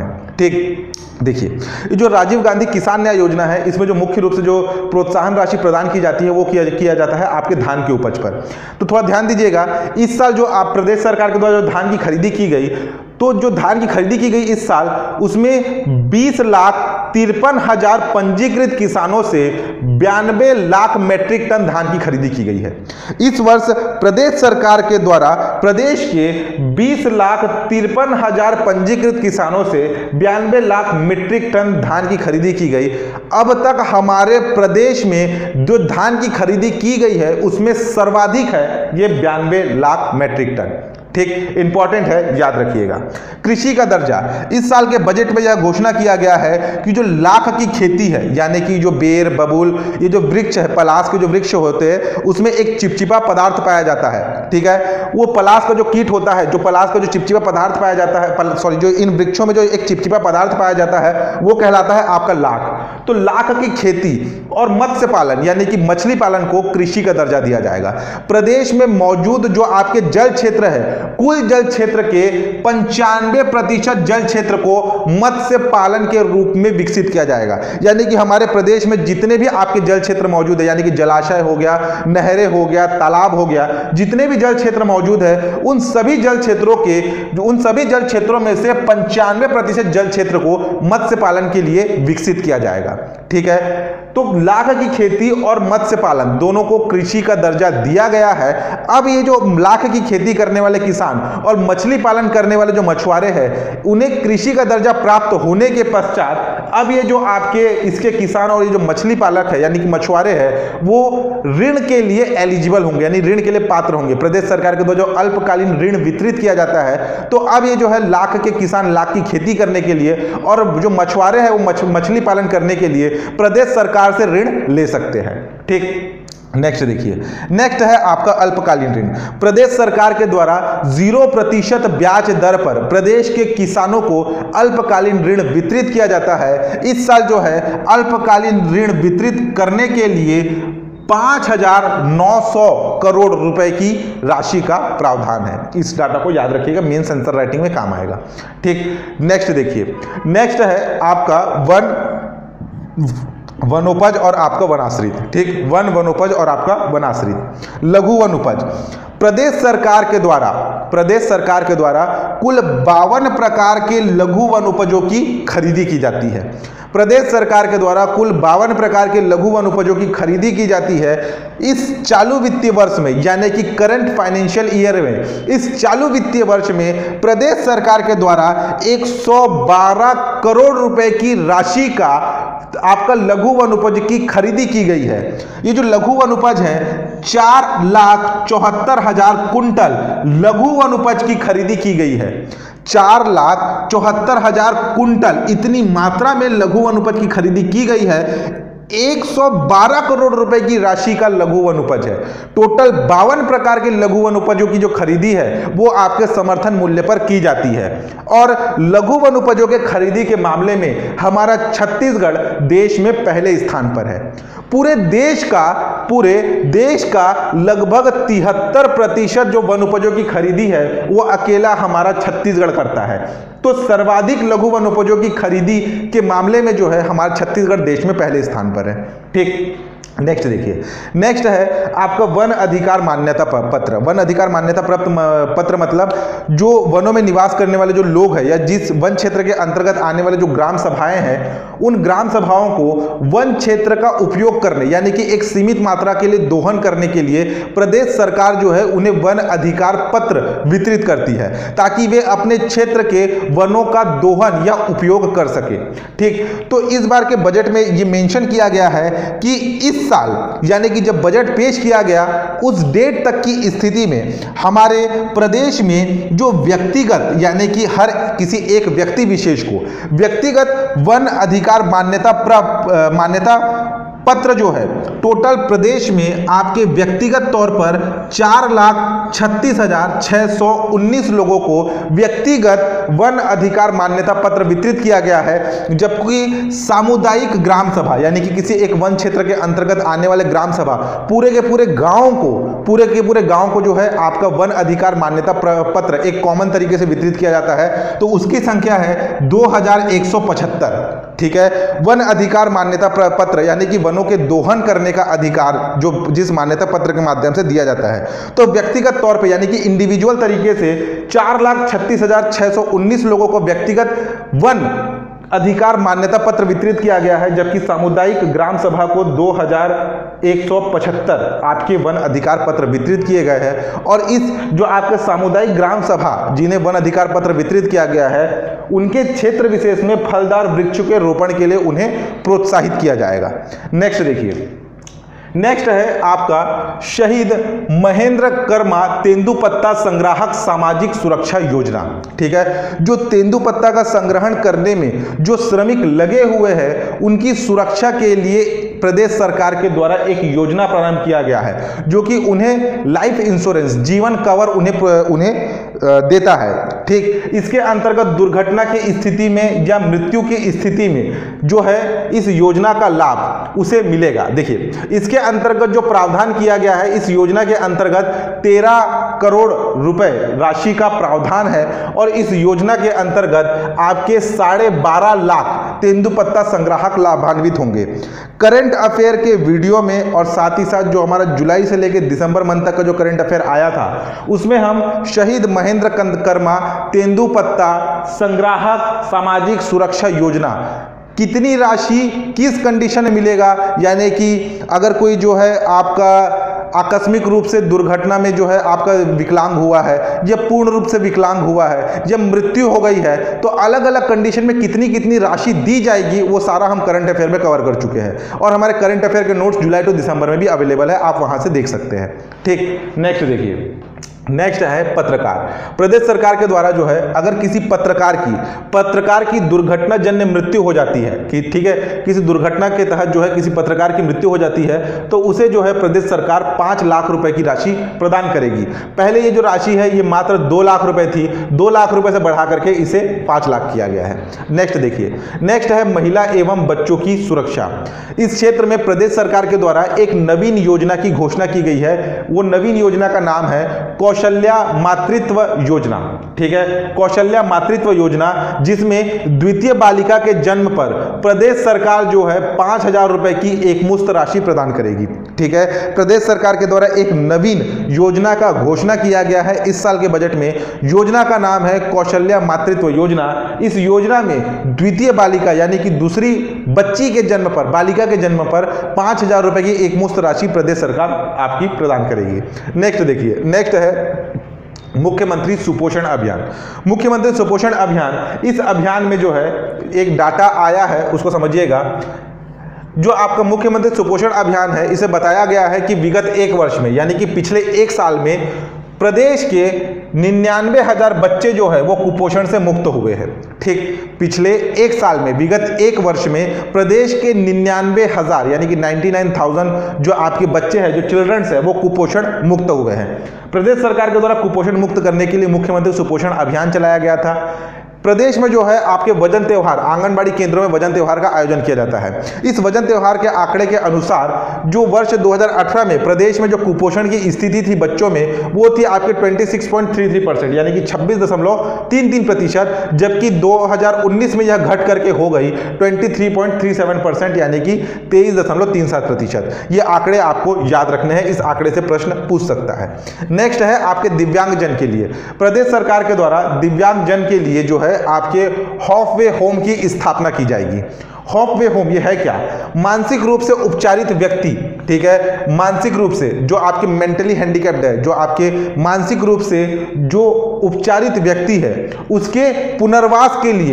ठीक, देखिए ये जो राजीव गांधी किसान न्याय योजना है, इसमें जो मुख्य रूप से जो प्रोत्साहन राशि प्रदान की जाती है वो किया किया जाता है आपके धान की उपज पर। तो थोड़ा ध्यान दीजिएगा, इस साल जो आप प्रदेश सरकार के द्वारा जो धान की खरीदी की गई, तो जो धान की खरीदी की गई इस साल, उसमें बीस लाख तिरपन हजार पंजीकृत किसानों से बयानबे लाख मीट्रिक टन धान की खरीदी की गई है। इस वर्ष प्रदेश सरकार के द्वारा प्रदेश के बीस लाख तिरपन हजार पंजीकृत किसानों से बयानबे लाख मीट्रिक टन धान की खरीदी की गई। अब तक हमारे प्रदेश में जो धान की खरीदी की गई है उसमें सर्वाधिक है ये बयानबे लाख मीट्रिक टन। ठीक, इंपॉर्टेंट है, याद रखिएगा। कृषि का दर्जा, इस साल के बजट में यह घोषणा किया गया है कि जो लाख की खेती है, यानी कि जो बेर, बबूल, ये जो वृक्ष है, पलाश के जो वृक्ष होते हैं, उसमें एक चिपचिपा पदार्थ पाया जाता है। ठीक है, वो पलाश का जो कीट होता है, जो पलाश का जो चिपचिपा पदार्थ पाया जाता है, सॉरी जो इन वृक्षों में जो एक चिपचिपा पदार्थ पाया जाता है वो कहलाता है आपका लाख। तो लाख की खेती और मत्स्य पालन यानी कि मछली पालन को कृषि का दर्जा दिया जाएगा। प्रदेश में मौजूद जो आपके जल क्षेत्र है, कुल जल क्षेत्र के पंचानवे प्रतिशत जल क्षेत्र को मत्स्य पालन के रूप में विकसित किया जाएगा। यानी कि हमारे प्रदेश में जितने भी आपके जल क्षेत्र मौजूद है, यानी कि जलाशय हो गया, नहरें हो गया, तालाब हो गया, जितने भी जल क्षेत्र मौजूद है, उन सभी जल क्षेत्रों के उन सभी जल क्षेत्रों में से पंचानवे प्रतिशत जल क्षेत्र को मत्स्य पालन के लिए विकसित किया जाएगा। ठीक है, तो लाख की खेती और मत्स्य पालन दोनों को कृषि का दर्जा दिया गया है। अब ये जो लाख की खेती करने वाले किसान और मछली पालन करने वाले जो मछुआरे हैं, उन्हें कृषि का दर्जा प्राप्त होने के पश्चात अब ये जो आपके इसके किसान और ये जो मछली पालक है यानी कि मछुआरे हैं, वो ऋण के लिए एलिजिबल होंगे, यानी ऋण के लिए पात्र होंगे। प्रदेश सरकार के द्वारा जो अल्पकालीन ऋण वितरित किया जाता है, तो अब ये जो है लाख के किसान लाख की खेती करने के लिए और जो मछुआरे हैं वो मछ, मछली पालन करने के लिए प्रदेश सरकार से ऋण ले सकते हैं। ठीक, नेक्स्ट देखिए, नेक्स्ट है आपका अल्पकालीन ऋण। प्रदेश सरकार के द्वारा जीरो प्रतिशत ब्याज दर पर प्रदेश के किसानों को अल्पकालीन ऋण वितरित किया जाता है। इस साल जो है अल्पकालीन ऋण वितरित करने के लिए पांच हजार नौ सौ करोड़ रुपए की राशि का प्रावधान है। इस डाटा को याद रखिएगा, मेंस आंसर राइटिंग में काम आएगा। ठीक, नेक्स्ट देखिए, नेक्स्ट है आपका वन वनोपज और आपका वनाश्रित। ठीक, वन वनोपज और आपका वनाश्रित। लघु वन उपज, प्रदेश सरकार के द्वारा प्रदेश सरकार के द्वारा कुल बावन प्रकार के लघु वन उपजों की खरीदी की जाती है। प्रदेश सरकार के द्वारा कुल बावन प्रकार के लघु वन उपजों की खरीदी की जाती है। इस चालू वित्तीय वर्ष में यानी कि करंट फाइनेंशियल ईयर में इस चालू वित्तीय वर्ष में प्रदेश सरकार के द्वारा एक सौ बारह करोड़ रुपए की राशि का आपका लघु वन उपज की खरीदी की गई है। ये जो लघु वन उपज है, चार लाख चौहत्तर हजार कुंटल लघु वन उपज की खरीदी की गई है। चार लाख चौहत्तर हजार कुंटल इतनी मात्रा में लघु वन उपज की खरीदी की गई है। एक सौ बारह करोड़ रुपए की राशि का लघु वन उपज है। टोटल बावन प्रकार के लघु वन उपजों की जो खरीदी है वो आपके समर्थन मूल्य पर की जाती है। और लघु वन उपजों के खरीदी के मामले में हमारा छत्तीसगढ़ देश में पहले स्थान पर है। पूरे देश का पूरे देश का लगभग तिहत्तर प्रतिशत जो वन उपजों की खरीदी है वो अकेला हमारा छत्तीसगढ़ करता है। तो सर्वाधिक लघु वन उपजों की खरीदी के मामले में जो है हमारा छत्तीसगढ़ देश में पहले स्थान पर है। ठीक, नेक्स्ट देखिए, नेक्स्ट है आपका वन अधिकार मान्यता पत्र। वन अधिकार मान्यता प्राप्त पत्र मतलब जो वनों में निवास करने वाले जो लोग हैं या जिस वन क्षेत्र के अंतर्गत आने वाले जो ग्राम सभाएं हैं, उन ग्राम सभाओं को वन क्षेत्र का उपयोग करने यानी कि एक सीमित मात्रा के लिए दोहन करने के लिए प्रदेश सरकार जो है उन्हें वन अधिकार पत्र वितरित करती है ताकि वे अपने क्षेत्र के वनों का दोहन या उपयोग कर सके। ठीक, तो इस बार के बजट में ये मेंशन किया गया है कि इस साल यानी कि जब बजट पेश किया गया उस डेट तक की स्थिति में हमारे प्रदेश में जो व्यक्तिगत यानी कि हर किसी एक व्यक्ति विशेष को व्यक्तिगत वन अधिकार मान्यता प्राप्त मान्यता पत्र जो है टोटल प्रदेश में आपके व्यक्तिगत तौर पर चार लाख छत्तीस हजार छह सौ उन्नीस लोगों को व्यक्तिगत वन अधिकार मान्यता पत्र वितरित किया गया है, जबकि सामुदायिक ग्राम सभा यानी कि किसी एक वन क्षेत्र के अंतर्गत आने वाले ग्राम सभा पूरे के पूरे गांव को पूरे के पूरे गांव को जो है आपका वन अधिकार मान्यता पत्र एक कॉमन तरीके से वितरित किया जाता है, तो उसकी संख्या है दो हजार एक सौ पचहत्तर। ठीक है, वन अधिकार मान्यता पत्र यानी कि वनों के दोहन करने का अधिकार जो जिस मान्यता पत्र के माध्यम से दिया जाता है, तो व्यक्तिगत तौर पे यानी कि इंडिविजुअल तरीके से चार लाख छत्तीस हजार छह सौ उन्नीस लोगों को व्यक्तिगत वन अधिकार मान्यता पत्र वितरित किया गया है, जबकि सामुदायिक ग्राम सभा को दो हजार एक सौ पचहत्तर आपके वन अधिकार पत्र वितरित किए गए हैं। और इस जो आपके सामुदायिक ग्राम सभा जिन्हें वन अधिकार पत्र वितरित किया गया है, उनके क्षेत्र विशेष में फलदार वृक्षों के रोपण के लिए उन्हें प्रोत्साहित किया जाएगा। नेक्स्ट देखिए, नेक्स्ट है आपका शहीद महेंद्र कर्मा तेंदुपत्ता संग्राहक सामाजिक सुरक्षा योजना। ठीक है, जो तेंदुपत्ता का संग्रहण करने में जो श्रमिक लगे हुए हैं उनकी सुरक्षा के लिए प्रदेश सरकार के द्वारा एक योजना प्रारंभ किया गया है, जो कि उन्हें लाइफ इंश्योरेंस जीवन कवर उन्हें उन्हें देता है। ठीक, इसके अंतर्गत दुर्घटना की स्थिति में या मृत्यु की स्थिति में जो है इस योजना का लाभ उसे मिलेगा। देखिए, इसके अंतर्गत जो प्रावधान किया गया है, इस योजना के अंतर्गत तेरह करोड़ रुपए राशि का प्रावधान है और इस योजना के अंतर्गत आपके साढ़े बारह लाख तेंदुपत्ता संग्राहक लाभान्वित होंगे। करंट अफेयर के वीडियो में और साथ ही साथ जो हमारा जुलाई से लेकर दिसंबर मंथ तक का जो करंट अफेयर आया था, उसमें हम शहीद महेंद्र कर्मा तेंदुपत्ता संग्राहक सामाजिक सुरक्षा योजना कितनी राशि किस कंडीशन में मिलेगा, यानी कि अगर कोई जो है आपका आकस्मिक रूप से दुर्घटना में जो है आपका विकलांग हुआ है या पूर्ण रूप से विकलांग हुआ है या मृत्यु हो गई है, तो अलग अलग कंडीशन में कितनी कितनी राशि दी जाएगी वो सारा हम करंट अफेयर में कवर कर चुके हैं और हमारे करंट अफेयर के नोट्स जुलाई टू दिसंबर में भी अवेलेबल है, आप वहां से देख सकते हैं। ठीक, नेक्स्ट देखिए, नेक्स्ट है पत्रकार। प्रदेश सरकार के द्वारा जो है अगर किसी पत्रकार की पत्रकार की दुर्घटना जन्य मृत्यु हो जाती है कि ठीक है किसी दुर्घटना के तहत जो है किसी पत्रकार की मृत्यु हो जाती है, तो उसे जो है प्रदेश सरकार पाँच लाख रुपए की राशि प्रदान करेगी। पहले ये जो राशि है ये मात्र दो लाख रुपए थी, दो लाख रुपए से बढ़ा करके इसे पाँच लाख किया गया है। नेक्स्ट देखिए, नेक्स्ट है महिला एवं बच्चों की सुरक्षा। इस क्षेत्र में प्रदेश सरकार के द्वारा एक नवीन योजना की घोषणा की गई है। वो नवीन योजना का नाम है कौशल्या मातृत्व योजना। ठीक है, कौशल्या मातृत्व योजना, जिसमें द्वितीय बालिका के जन्म पर प्रदेश सरकार जो है पांच हजार रुपए की एक मुश्त राशि प्रदान करेगी। ठीक है, प्रदेश सरकार के द्वारा एक नवीन योजना का घोषणा किया गया है इस साल के बजट में। योजना का नाम है कौशल्या मातृत्व योजना। इस योजना में द्वितीय बालिका यानी कि दूसरी बच्ची के जन्म पर बालिका के जन्म पर पांच हजार रुपए की एक मुश्त राशि प्रदेश सरकार आपकी प्रदान करेगी। नेक्स्ट देखिए, नेक्स्ट है मुख्यमंत्री सुपोषण अभियान। मुख्यमंत्री सुपोषण अभियान, इस अभियान में जो है एक डाटा आया है उसको समझिएगा। जो आपका मुख्यमंत्री सुपोषण अभियान है, इसे बताया गया है कि विगत एक वर्ष में यानी कि पिछले एक साल में प्रदेश के निन्यानवे हजार बच्चे जो है वो कुपोषण से मुक्त हुए हैं। ठीक, पिछले एक साल में विगत एक वर्ष में प्रदेश के निन्यानवे हजार यानी कि नाइन्टी नाइन थाउजेंड जो आपके बच्चे हैं, जो चिल्ड्रंस है, वो कुपोषण मुक्त हुए हैं। प्रदेश सरकार के द्वारा कुपोषण मुक्त करने के लिए मुख्यमंत्री सुपोषण अभियान चलाया गया था। प्रदेश में जो है आपके वजन त्योहार, आंगनबाड़ी केंद्रों में वजन त्योहार का आयोजन किया जाता है। इस वजन त्योहार के आंकड़े के अनुसार जो वर्ष दो हज़ार अठारह में प्रदेश में जो कुपोषण की स्थिति थी बच्चों में, वो थी आपके छब्बीस पॉइंट तीन तीन परसेंट यानी कि छब्बीस दशमलव तीन तीन प्रतिशत, जबकि दो हज़ार उन्नीस में यह घट करके हो गई तेईस पॉइंट तीन सात परसेंट यानी कि तेईस दशमलव तीन सात प्रतिशत। ये आंकड़े आपको याद रखने हैं, इस आंकड़े से प्रश्न पूछ सकता है। नेक्स्ट है आपके दिव्यांगजन के लिए। प्रदेश सरकार के द्वारा दिव्यांगजन के लिए जो है आपके हाफवे होम की स्थापना की जाएगी। हाफवे होम ये है क्या? मानसिक रूप से उपचारित व्यक्ति, ठीक है, मानसिक रूप से जो आपके मेंटली हैंडीकैप्ड है, जो आपके मानसिक रूप से जो उपचारित व्यक्ति है, उसके पुनर्वास के लिए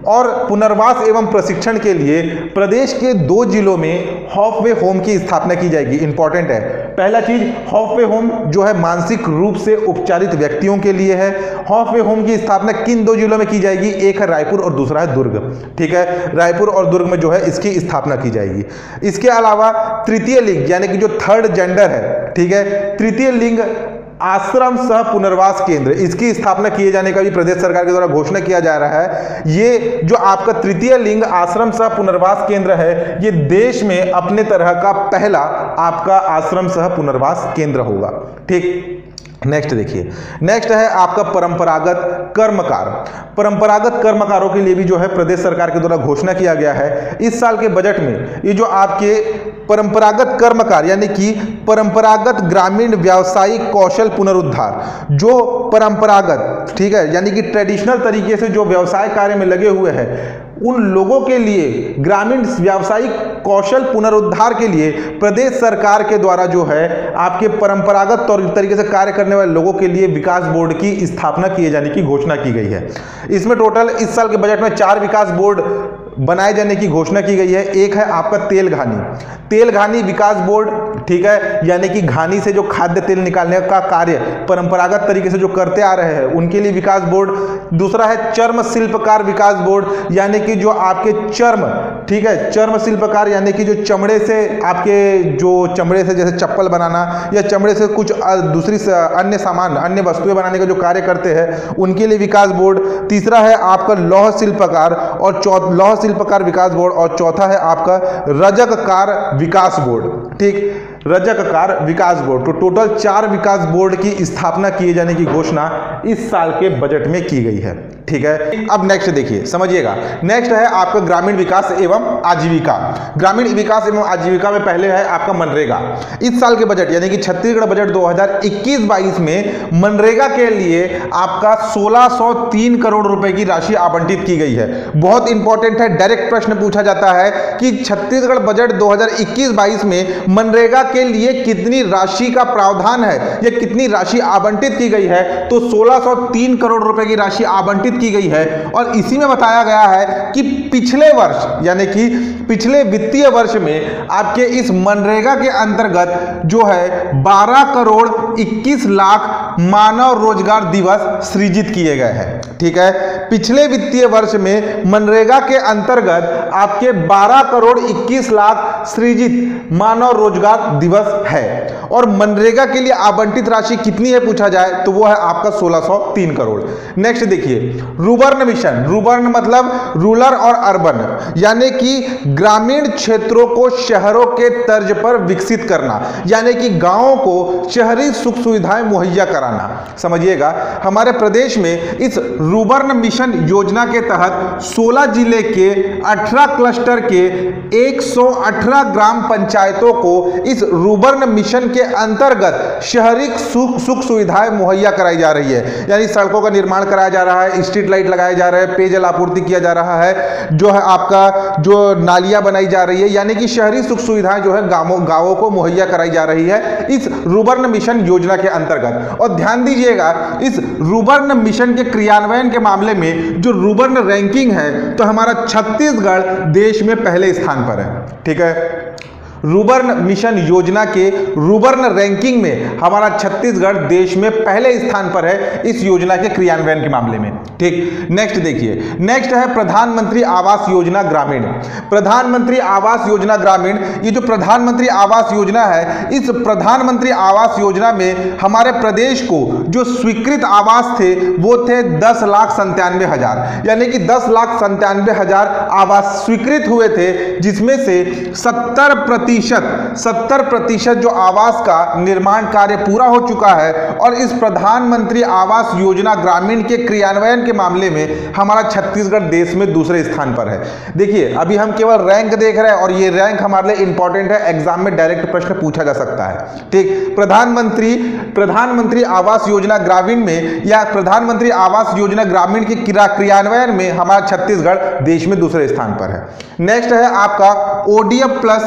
और पुनर्वास एवं प्रशिक्षण के लिए प्रदेश के दो जिलों में हाफवे होम की स्थापना की जाएगी। इंपॉर्टेंट है। पहला चीज, हाफवे होम जो है मानसिक रूप से उपचारित व्यक्तियों के लिए है। हाफवे होम की स्थापना किन दो जिलों में की जाएगी? एक है रायपुर और दूसरा है दुर्ग। ठीक है, रायपुर और दुर्ग में जो है इसकी स्थापना की जाएगी। इसके अलावा तृतीय लिंग यानी कि जो थर्ड जेंडर है, ठीक है, तृतीय लिंग आश्रम सह पुनर्वास केंद्र, इसकी स्थापना किए जाने का भी प्रदेश सरकार के द्वारा घोषणा किया जा रहा है। ये जो आपका तृतीय लिंग आश्रम सह पुनर्वास केंद्र है, ये देश में अपने तरह का पहला आपका आश्रम सह पुनर्वास केंद्र होगा। ठीक, नेक्स्ट देखिए, नेक्स्ट है आपका परंपरागत कर्मकार। परंपरागत कर्मकारों के लिए भी जो है प्रदेश सरकार के द्वारा घोषणा किया गया है। इस साल के बजट में ये जो आपके परंपरागत कर्मकार यानी कि परंपरागत ग्रामीण व्यावसायिक कौशल पुनरुद्धार, जो परंपरागत, ठीक है, यानी कि ट्रेडिशनल तरीके से जो व्यवसाय कार्य में लगे हुए हैं, उन लोगों के लिए ग्रामीण व्यावसायिक कौशल पुनरुद्धार के लिए प्रदेश सरकार के द्वारा जो है आपके परंपरागत तौर तरीके से कार्य करने वाले लोगों के लिए विकास बोर्ड की स्थापना किए जाने की घोषणा की गई है। इसमें टोटल इस साल के बजट में चार विकास बोर्ड बनाए जाने की घोषणा की गई है। एक है आपका तेलघानी तेलघानी विकास बोर्ड, ठीक है, यानी कि घानी से जो खाद्य तेल निकालने का कार्य परंपरागत तरीके से जो करते आ रहे हैं उनके लिए विकास बोर्ड। दूसरा है चर्म शिल्पकार विकास बोर्ड, यानी कि जो आपके चर्म, ठीक है, चर्म शिल्पकार यानी कि जो चमड़े से आपके जो चमड़े से जैसे चप्पल बनाना या चमड़े से कुछ दूसरी अन्य सामान अन्य वस्तुएं बनाने का जो कार्य करते हैं उनके लिए विकास बोर्ड। तीसरा है आपका लौह शिल्पकार और चौथ लौह शिल्पकार विकास बोर्ड और चौथा है आपका रजककार विकास बोर्ड। ठीक, रजककार विकास बोर्ड। तो टोटल चार विकास बोर्ड की स्थापना किए जाने की घोषणा इस साल के बजट में की गई है। ठीक है, अब नेक्स्ट देखिए, समझिएगा। नेक्स्ट है आपका ग्रामीण विकास एवं आजीविका। ग्रामीण विकास एवं आजीविका में पहले है आपका मनरेगा। इस साल के बजट यानी कि छत्तीसगढ़ बजट दो हज़ार इक्कीस बाईस में मनरेगा के लिए आपका सोलह सौ तीन करोड़ रुपए की राशि आवंटित की गई है। बहुत इंपॉर्टेंट है, डायरेक्ट प्रश्न पूछा जाता है कि छत्तीसगढ़ बजट दो हज़ार इक्कीस बाईस में मनरेगा के लिए कितनी राशि का प्रावधान है या कितनी राशि आवंटित की गई है, तो सोलह सौ तीन करोड़ रुपए की राशि आवंटित की गई है। और इसी में बताया गया है कि पिछले वर्ष यानी कि पिछले वित्तीय वर्ष में आपके इस मनरेगा के अंतर्गत जो है बारह करोड़ इक्कीस लाख मानव रोजगार दिवस सृजित किए गए हैं। ठीक है, पिछले वित्तीय वर्ष में मनरेगा के अंतर्गत आपके बारह करोड़ इक्कीस लाख सृजित मानव रोजगार दिवस है। और मनरेगा के लिए आवंटित राशि कितनी है पूछा जाए तो वो है आपका सोलह सौ तीन करोड़। नेक्स्ट देखिए, रुर्बन मिशन। रुर्बन मतलब रूरल और अर्बन, यानी कि ग्रामीण क्षेत्रों को शहरों के तर्ज पर विकसित करना, यानी कि गांवों को शहरी सुख सुविधाएं मुहैया कराना। समझिएगा, हमारे प्रदेश में इस रुर्बन मिशन योजना के तहत सोलह जिले के अठारह क्लस्टर के एक सौ अठारह ग्राम पंचायतों को इस रुर्बन मिशन के अंतर्गत शहरी सुख सुख सुविधाएं मुहैया कराई जा रही है। यानी सड़कों का निर्माण कराया जा रहा है, स्ट्रीट लाइट लगाए जा रहे हैं, पेयजल आपूर्ति किया जा रहा है, जो है आपका जो नालियां बनाई जा रही है, यानी कि शहरी सुख सुविधाएं जो है गांवों गांवों को मुहैया कराई जा रही है इस रुर्बन मिशन योजना के अंतर्गत। और ध्यान दीजिएगा, इस रुर्बन मिशन के क्रियान्वयन के मामले में जो रुर्बन रैंकिंग है तो हमारा छत्तीसगढ़ देश में पहले स्थान पर है। ठीक है, रुर्बन मिशन योजना के रुर्बन रैंकिंग में हमारा छत्तीसगढ़ देश में पहले स्थान पर है इस योजना के क्रियान्वयन के मामले में। ठीक, नेक्स्ट देखिए, नेक्स्ट है प्रधानमंत्री आवास योजना ग्रामीण। प्रधानमंत्री आवास योजना ग्रामीण, ये जो प्रधानमंत्री आवास योजना है, इस प्रधानमंत्री आवास योजना में हमारे प्रदेश को जो स्वीकृत आवास थे वो थे दस लाख संतानवे हजार, यानी कि दस लाख संतानवे हजार आवास स्वीकृत हुए थे, जिसमें से सत्तर प्रतिशत सत्तर प्रतिशत जो आवास का निर्माण कार्य पूरा हो चुका है। और इस प्रधानमंत्री आवास योजना ग्रामीण के क्रियान्वयन के मामले में हमारा छत्तीसगढ़ देश में दूसरे स्थान पर है। देखिए, अभी हम केवल रैंक देख रहे हैं और ये रैंक हमारे लिए इंपॉर्टेंट है, एग्जाम में डायरेक्ट प्रश्न पूछा जा सकता है। ठीक, प्रधानमंत्री प्रधानमंत्री आवास योजना ग्रामीण में या प्रधानमंत्री आवास योजना ग्रामीण के क्रियान्वयन में हमारा छत्तीसगढ़ देश में दूसरे स्थान पर है। नेक्स्ट है आपका ओडीएफ प्लस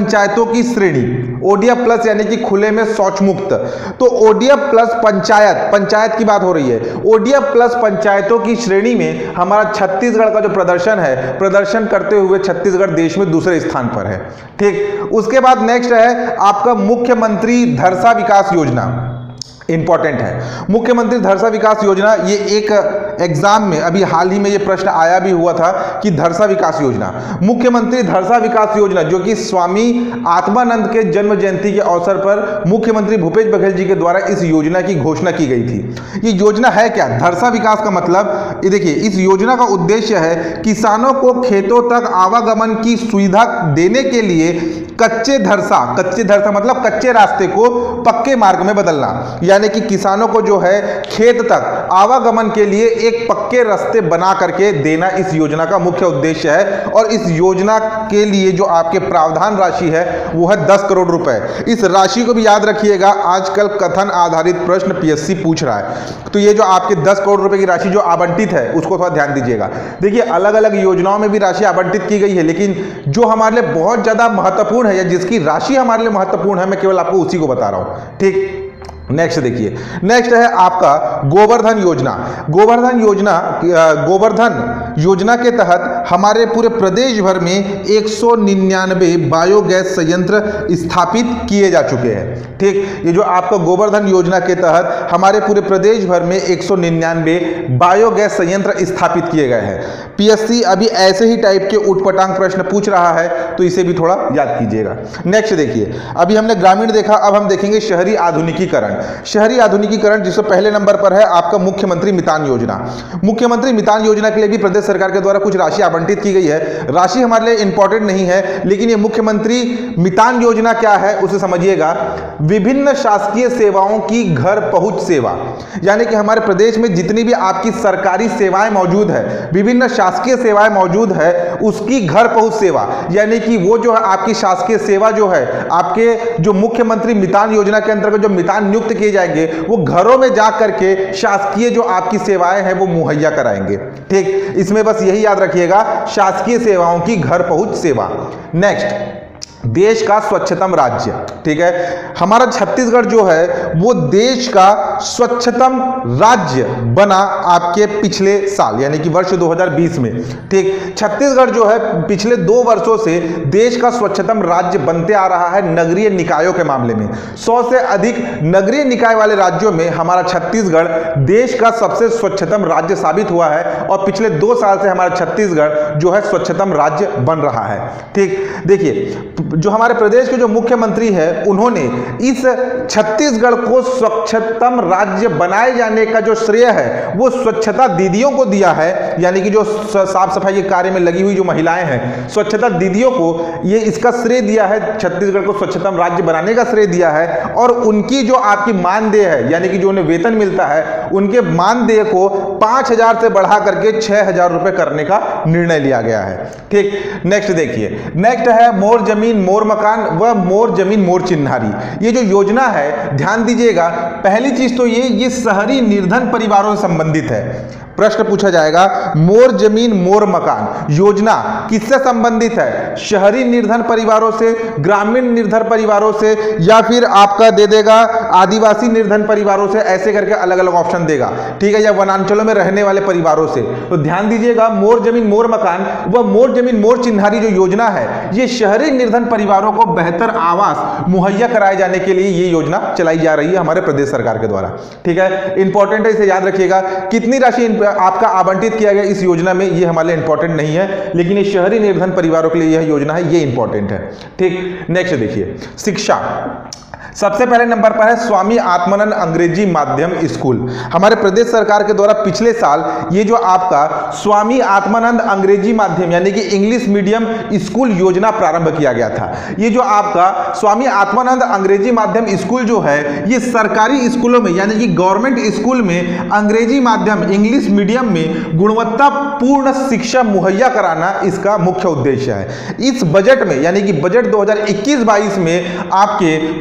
पंचायतों की श्रेणी, ओडीएफ प्लस यानी कि खुले में शौच मुक्त। तो ओडीएफ प्लस पंचायत, पंचायत की बात हो रही है, ओडीएफ प्लस पंचायतों की श्रेणी में हमारा छत्तीसगढ़ का जो प्रदर्शन है, प्रदर्शन करते हुए छत्तीसगढ़ देश में दूसरे स्थान पर है। ठीक, उसके बाद नेक्स्ट है आपका मुख्यमंत्री धरसा विकास योजना, इंपॉर्टेंट है। मुख्यमंत्री धरसा विकास योजना, ये एक एग्जाम में अभी हाल ही में ये प्रश्न आया भी हुआ था कि धरसा विकास योजना, मुख्यमंत्री धरसा विकास योजना जो कि स्वामी आत्मानंद के जन्म जयंती के अवसर पर मुख्यमंत्री भूपेश बघेल जी के द्वारा इस योजना की घोषणा की गई थी। ये योजना है क्या? धरसा विकास का मतलब ये देखिए, इस योजना का उद्देश्य है किसानों को खेतों तक आवागमन की सुविधा देने के लिए कच्चे धरसा, कच्चे धरसा मतलब कच्चे रास्ते को पक्के मार्ग में बदलना, यानी कि किसानों को जो है खेत तक आवागमन के लिए एक पक्के रास्ते बना करके देना इस योजना का मुख्य उद्देश्य है। और इस योजना के लिए जो आपके प्रावधान राशि है वो है दस करोड़ रुपए। इस राशि को भी याद रखिएगा, आजकल कथन आधारित प्रश्न पीएससी पूछ रहा है। तो ये जो आपके दस करोड़ रुपए की राशि जो आवंटित है उसको थोड़ा ध्यान दीजिएगा। देखिए, अलग अलग योजनाओं में भी राशि आवंटित की गई है, लेकिन जो हमारे लिए बहुत ज्यादा महत्वपूर्ण है या जिसकी राशि हमारे लिए महत्वपूर्ण है, मैं केवल आपको उसी को बता रहा हूं। ठीक, नेक्स्ट देखिए, नेक्स्ट है आपका गोवर्धन योजना। गोवर्धन योजना, गोवर्धन योजना के तहत हमारे पूरे प्रदेश भर में एक सौ निन्यानवे बायोगैस संयंत्र स्थापित किए जा चुके हैं। ठीक, ये जो आपका गोवर्धन योजना के तहत हमारे पूरे प्रदेश भर में एक सौ निन्यानवे बायोगैस संयंत्र स्थापित किए गए हैं। पीएससी अभी ऐसे ही टाइप के उटपटांग प्रश्न पूछ रहा है, तो इसे भी थोड़ा याद कीजिएगा। नेक्स्ट देखिए, अभी हमने ग्रामीण देखा, अब हम देखेंगे शहरी आधुनिकीकरण। शहरी आधुनिकीकरण जिससे पहले नंबर पर है आपका मुख्यमंत्री मितान योजना। मुख्यमंत्री मितान योजना के लिए भी प्रदेश सरकार के द्वारा कुछ राशि आवंटित की गई है। राशि हमारे लिए इंपॉर्टेंट नहीं है, लेकिन ये मुख्यमंत्री मितान योजना क्या है उसे समझिएगा। विभिन्न शासकीय सेवाओं की घर पहुंच सेवा, यानी कि हमारे प्रदेश में जितनी भी आपकी सरकारी सेवाएं मौजूद है, विभिन्न शासकीय सेवाएं मौजूद है, उसकी घर पहुंच सेवा, यानी कि वो जो है आपकी शासकीय सेवा जो है आपके जो मुख्यमंत्री मितान योजना के अंतर्गत जो मितान नियुक्त किए जाएंगे, वो घरों में जा करके शासकीय जो आपकी सेवाएं हैं वो मुहैया कराएंगे। ठीक, इसमें बस यही याद रखिएगा, शासकीय सेवाओं की घर पहुंच सेवा। नेक्स्ट, देश का स्वच्छतम राज्य। ठीक है, हमारा छत्तीसगढ़ जो है वो देश का स्वच्छतम राज्य बना आपके पिछले साल, यानी कि वर्ष दो हज़ार बीस में। ठीक, छत्तीसगढ़ जो है पिछले दो वर्षों से देश का स्वच्छतम राज्य बनते आ रहा है नगरीय निकायों के मामले में। सौ से अधिक नगरीय निकाय वाले राज्यों में हमारा छत्तीसगढ़ देश का सबसे स्वच्छतम राज्य साबित हुआ है, और पिछले दो साल से हमारा छत्तीसगढ़ जो है स्वच्छतम राज्य बन रहा है। ठीक, देखिए, जो हमारे प्रदेश के जो मुख्यमंत्री है उन्होंने इस छत्तीसगढ़ को स्वच्छतम राज्य बनाए जाने का जो श्रेय है वो स्वच्छता दीदियों को दिया है, यानी कि जो साफ सफाई के कार्य में लगी हुई जो महिलाएं हैं, स्वच्छता दीदियों को ये इसका श्रेय दिया है, छत्तीसगढ़ को स्वच्छतम राज्य बनाने का श्रेय दिया है। और उनकी जो आपकी मानदेय है, यानी कि जो उन्हें वेतन मिलता है, उनके मानदेय को पांच हजार से बढ़ा करके छह हजार रुपए करने का निर्णय लिया गया है। ठीक, नेक्स्ट देखिए, नेक्स्ट है मोर जमीन मोर मकान व मोर जमीन मोर चिन्हारी। ये जो योजना है ध्यान दीजिएगा, पहली चीज तो ये ये शहरी निर्धन परिवारों से संबंधित है। प्रश्न पूछा जाएगा, मोर जमीन मोर मकान योजना किससे संबंधित है? शहरी निर्धन परिवारों से, ग्रामीण निर्धन परिवारों से, या फिर आपका दे देगा आदिवासी निर्धन परिवारों से, ऐसे करके अलग अलग ऑप्शन देगा। ठीक है, या वनांचलों में रहने वाले परिवारों से। तो ध्यान दीजिएगा, मोर जमीन मोर मकान व मोर जमीन मोर चिन्हारी जो योजना है, ये शहरी निर्धन परिवारों को बेहतर आवास मुहैया कराए जाने के लिए ये योजना चलाई जा रही है हमारे प्रदेश सरकार के द्वारा। ठीक है, इंपॉर्टेंट है, इसे याद रखिएगा। कितनी राशि आपका आवंटित किया गया इस योजना में, ये हमारे लिए इंपॉर्टेंट नहीं है, लेकिन ये शहरी निर्धन परिवारों के लिए यह योजना है, ये इंपॉर्टेंट है। ठीक, नेक्स्ट देखिए, शिक्षा। सबसे पहले नंबर पर है स्वामी आत्मानंद अंग्रेजी माध्यम स्कूल। हमारे प्रदेश सरकार के द्वारा पिछले साल ये जो आपका स्वामी आत्मानंद अंग्रेजी माध्यम यानी कि इंग्लिश मीडियम स्कूल योजना प्रारंभ किया गया था। ये जो आपका स्वामी आत्मानंद अंग्रेजी माध्यम स्कूल जो है, ये सरकारी स्कूलों में यानी कि गवर्नमेंट स्कूल में अंग्रेजी माध्यम इंग्लिश मीडियम में गुणवत्तापूर्ण शिक्षा मुहैया कराना इसका मुख्य उद्देश्य है। इस बजट में यानी कि बजट दो हजार इक्कीस बाईस में आपके पूरे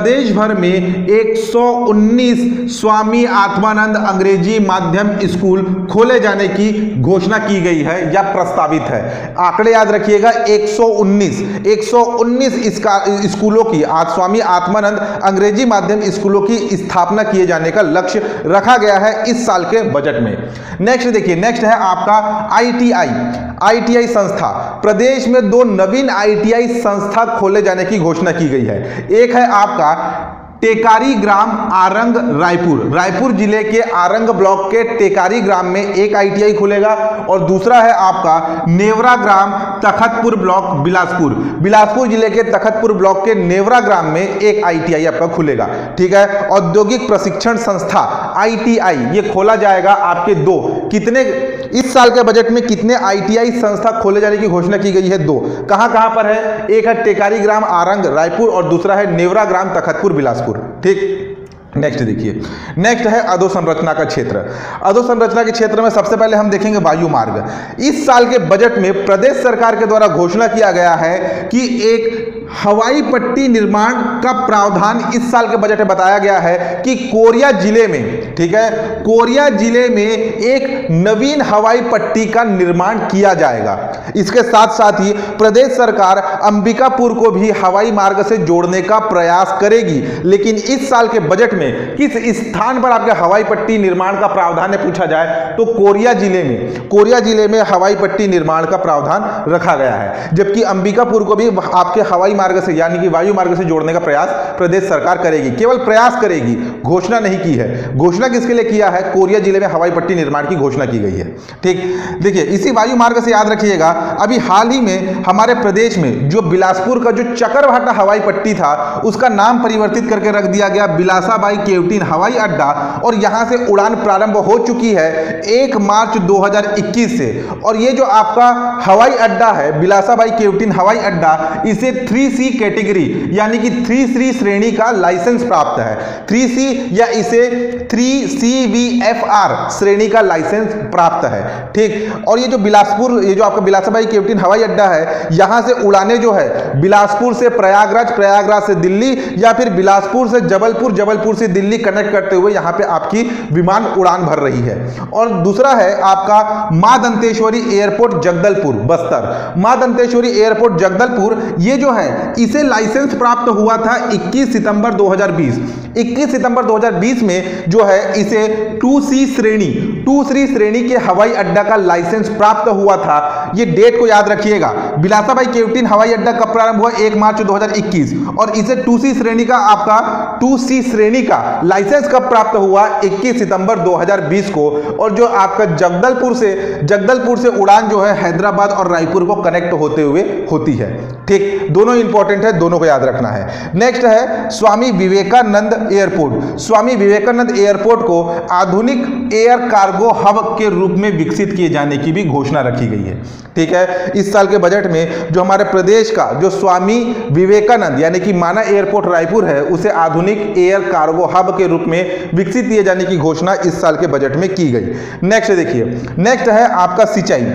प्रदेश भर में एक सौ उन्नीस स्वामी आत्मानंद अंग्रेजी माध्यम स्कूल खोले जाने की घोषणा की गई है या प्रस्तावित है। आंकड़े याद रखिएगा, एक सौ उन्नीस एक सौ उन्नीस स्कूलों की आज स्वामी आत्मानंद अंग्रेजी माध्यम स्कूलों की स्थापना किए जाने का लक्ष्य रखा गया है इस साल के बजट में। नेक्स्ट देखिए, नेक्स्ट है आपका आईटीआई आईटीआई संस्था। प्रदेश में दो नवीन आईटीआई संस्था खोले जाने की घोषणा की गई है। एक है आपका टेकारी ग्राम आरंग रायपुर, रायपुर जिले के आरंग ब्लॉक के टेकारी ग्राम में एक आईटीआई खुलेगा, और दूसरा है आपका नेवरा ग्राम तखतपुर ब्लॉक बिलासपुर, बिलासपुर जिले के तखतपुर ब्लॉक के नेवरा ग्राम में एक आईटीआई आपका खुलेगा। ठीक है, औद्योगिक प्रशिक्षण संस्था आईटीआई ये खोला जाएगा आपके दो, कितने इस साल के बजट में कितने आईटीआई संस्था खोले जाने की घोषणा की गई है? दो। कहां कहां पर है? एक है टेकारी ग्राम आरंग रायपुर और दूसरा है नेवरा ग्राम तखतपुर बिलासपुर। ठीक, नेक्स्ट देखिए, नेक्स्ट है अधोसंरचना का क्षेत्र। अधोसंरचना के क्षेत्र में सबसे पहले हम देखेंगे वायु मार्ग। इस साल के बजट में प्रदेश सरकार के द्वारा घोषणा किया गया है कि एक हवाई पट्टी निर्माण का प्रावधान इस साल के बजट में बताया गया है कि कोरिया जिले में, ठीक है, कोरिया जिले में एक नवीन हवाई पट्टी का निर्माण किया जाएगा। इसके साथ साथ ही प्रदेश सरकार अंबिकापुर को भी हवाई मार्ग से जोड़ने का प्रयास करेगी। लेकिन इस साल के बजट में किस स्थान पर आपके हवाई पट्टी निर्माण का प्रावधान है पूछा जाए तो कोरिया जिले में, कोरिया जिले में हवाई पट्टी निर्माण का प्रावधान रखा गया है। जबकि अंबिकापुर को भी आपके हवाई मार्ग से यानी कि वायु मार्ग से जोड़ने का प्रयास प्रदेश सरकार करेगी। केवल प्रयास करेगी, घोषणा नहीं की है। घोषणा किसके लिए किया है? कोरिया जिले में हवाई पट्टी निर्माण की घोषणा की गई है। ठीक, देखिए इसी वायु मार्ग से याद रखिएगा, अभी हाल ही में हमारे प्रदेश में जो बिलासपुर का जो चकरभाटा हवाई पट्टी था उसका नाम परिवर्तित करके रख दिया गया बिलासाबाई केवटिन हवाई अड्डा, और यहां से उड़ान प्रारंभ हो चुकी है एक मार्च दो हज़ार इक्कीस से। और ये जो आपका हवाई अड्डा है बिलासाबाई केवटिन हवाई अड्डा, इसे थ्री सी कैटेगरी यानी कि थ्री सी श्रेणी का लाइसेंस प्राप्त है। थ्री सी या इसे three C V F R श्रेणी का लाइसेंस प्राप्त है। ठीक, और ये जो बिलासपुर ये जो आपका बिलासाबाई केवटिन हवाई अड्डा है, यहां से उड़ाने जो है बिलासपुर से प्रयागराज, प्रयागराज से दिल्ली, या फिर बिलासपुर से जबलपुर, जबलपुर से दिल्ली कनेक्ट करते हुए यहां पे आपकी विमान उड़ान भर रही है। और दूसरा है आपका मां दंतेश्वरी एयरपोर्ट जगदलपुर बस्तर। मां दंतेश्वरी एयरपोर्ट जगदलपुर ये जो है इसे लाइसेंस प्राप्त हुआ था इक्कीस सितंबर दो हज़ार बीस। इक्कीस सितंबर दो हज़ार बीस में जो है इसे टू सी श्रेणी टू सी श्रेणी के हवाई अड्डा का लाइसेंस प्राप्त हुआ था। ये डेट को याद रखिएगा। बिलासाबाई केवटिन हवाई अड्डा कब प्रारंभ हुआ? एक मार्च दो हज़ार इक्कीस, और इसे टू सी श्रेणी का आपका टू सी श्रेणी का लाइसेंस कब प्राप्त हुआ? इक्कीस सितंबर दो हज़ार बीस को। और जो आपका जगदलपुर से जगदलपुर से उड़ान जो है हैदराबाद और रायपुर को कनेक्ट होते हुए होती है। ठीक, दोनों इंपॉर्टेंट है, दोनों को याद रखना है। नेक्स्ट है स्वामी विवेकानंद एयरपोर्ट। स्वामी विवेकानंद एयरपोर्ट को आधुनिक एयर कार्गो हब के रूप में विकसित किए जाने की भी घोषणा रखी गई है। ठीक है, इस साल के बजट में जो हमारे प्रदेश का जो स्वामी विवेकानंद यानी कि माना एयरपोर्ट रायपुर है उसे आधुनिक एयर कार्गो हब के रूप में विकसित किए जाने की घोषणा इस साल के बजट में की गई। नेक्स्ट देखिए, नेक्स्ट है आपका सिंचाई।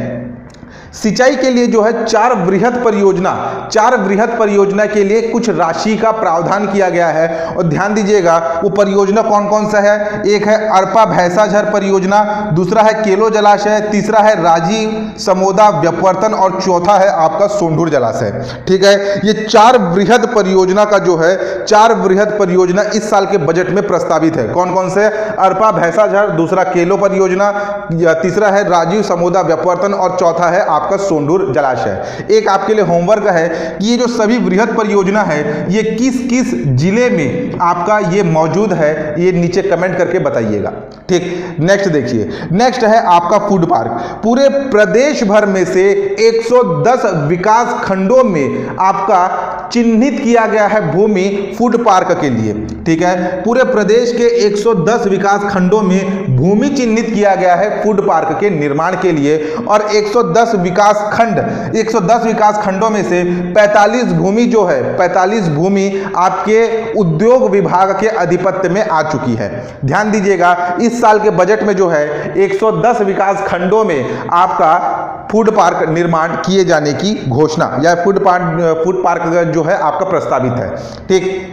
सिंचाई के लिए जो है चार वृहद परियोजना चार वृहद परियोजना के लिए कुछ राशि का प्रावधान किया गया है। और ध्यान दीजिएगा वो परियोजना कौन कौन सा है? एक है अरपा भैंसाझर परियोजना, दूसरा है केलो जलाशय, तीसरा है राजीव समोदा व्यपवर्तन और चौथा है आपका सोंढूर जलाशय। ठीक है, ये चार वृहद परियोजना का जो है चार वृहद परियोजना इस साल के बजट में प्रस्तावित है। कौन कौन से? अरपा भैंसाझर, दूसरा केलो परियोजना, तीसरा है राजीव समोदा व्यपवर्तन और चौथा है आपका सोंढूर जलाशय। एक आपके लिए होमवर्क है कि ये जो सभी वृहद परियोजना है ये किस किस जिले में आपका ये मौजूद है, ये नीचे कमेंट करके बताइएगा। ठीक, नेक्स्ट देखिए, नेक्स्ट है आपका फूड पार्क। पूरे प्रदेश भर में से एक सौ दस विकास खंडों में आपका चिन्हित किया गया है भूमि फूड पार्क के लिए। ठीक है, पूरे प्रदेश के एक सौ दस विकास खंडों में भूमि चिन्हित किया गया है फूड पार्क के निर्माण के लिए। और एक सौ दस विकास खंड एक सौ दस विकास खंडों में से पैंतालीस भूमि जो है पैंतालीस भूमि आपके उद्योग विभाग के आधिपत्य में आ चुकी है। ध्यान दीजिएगा, इस साल के बजट में जो है एक सौ दस विकास खंडों में आपका फूड पार्क निर्माण किए जाने की घोषणा या फूड पार्क फूड पार्क जो है आपका प्रस्तावित है। ठीक,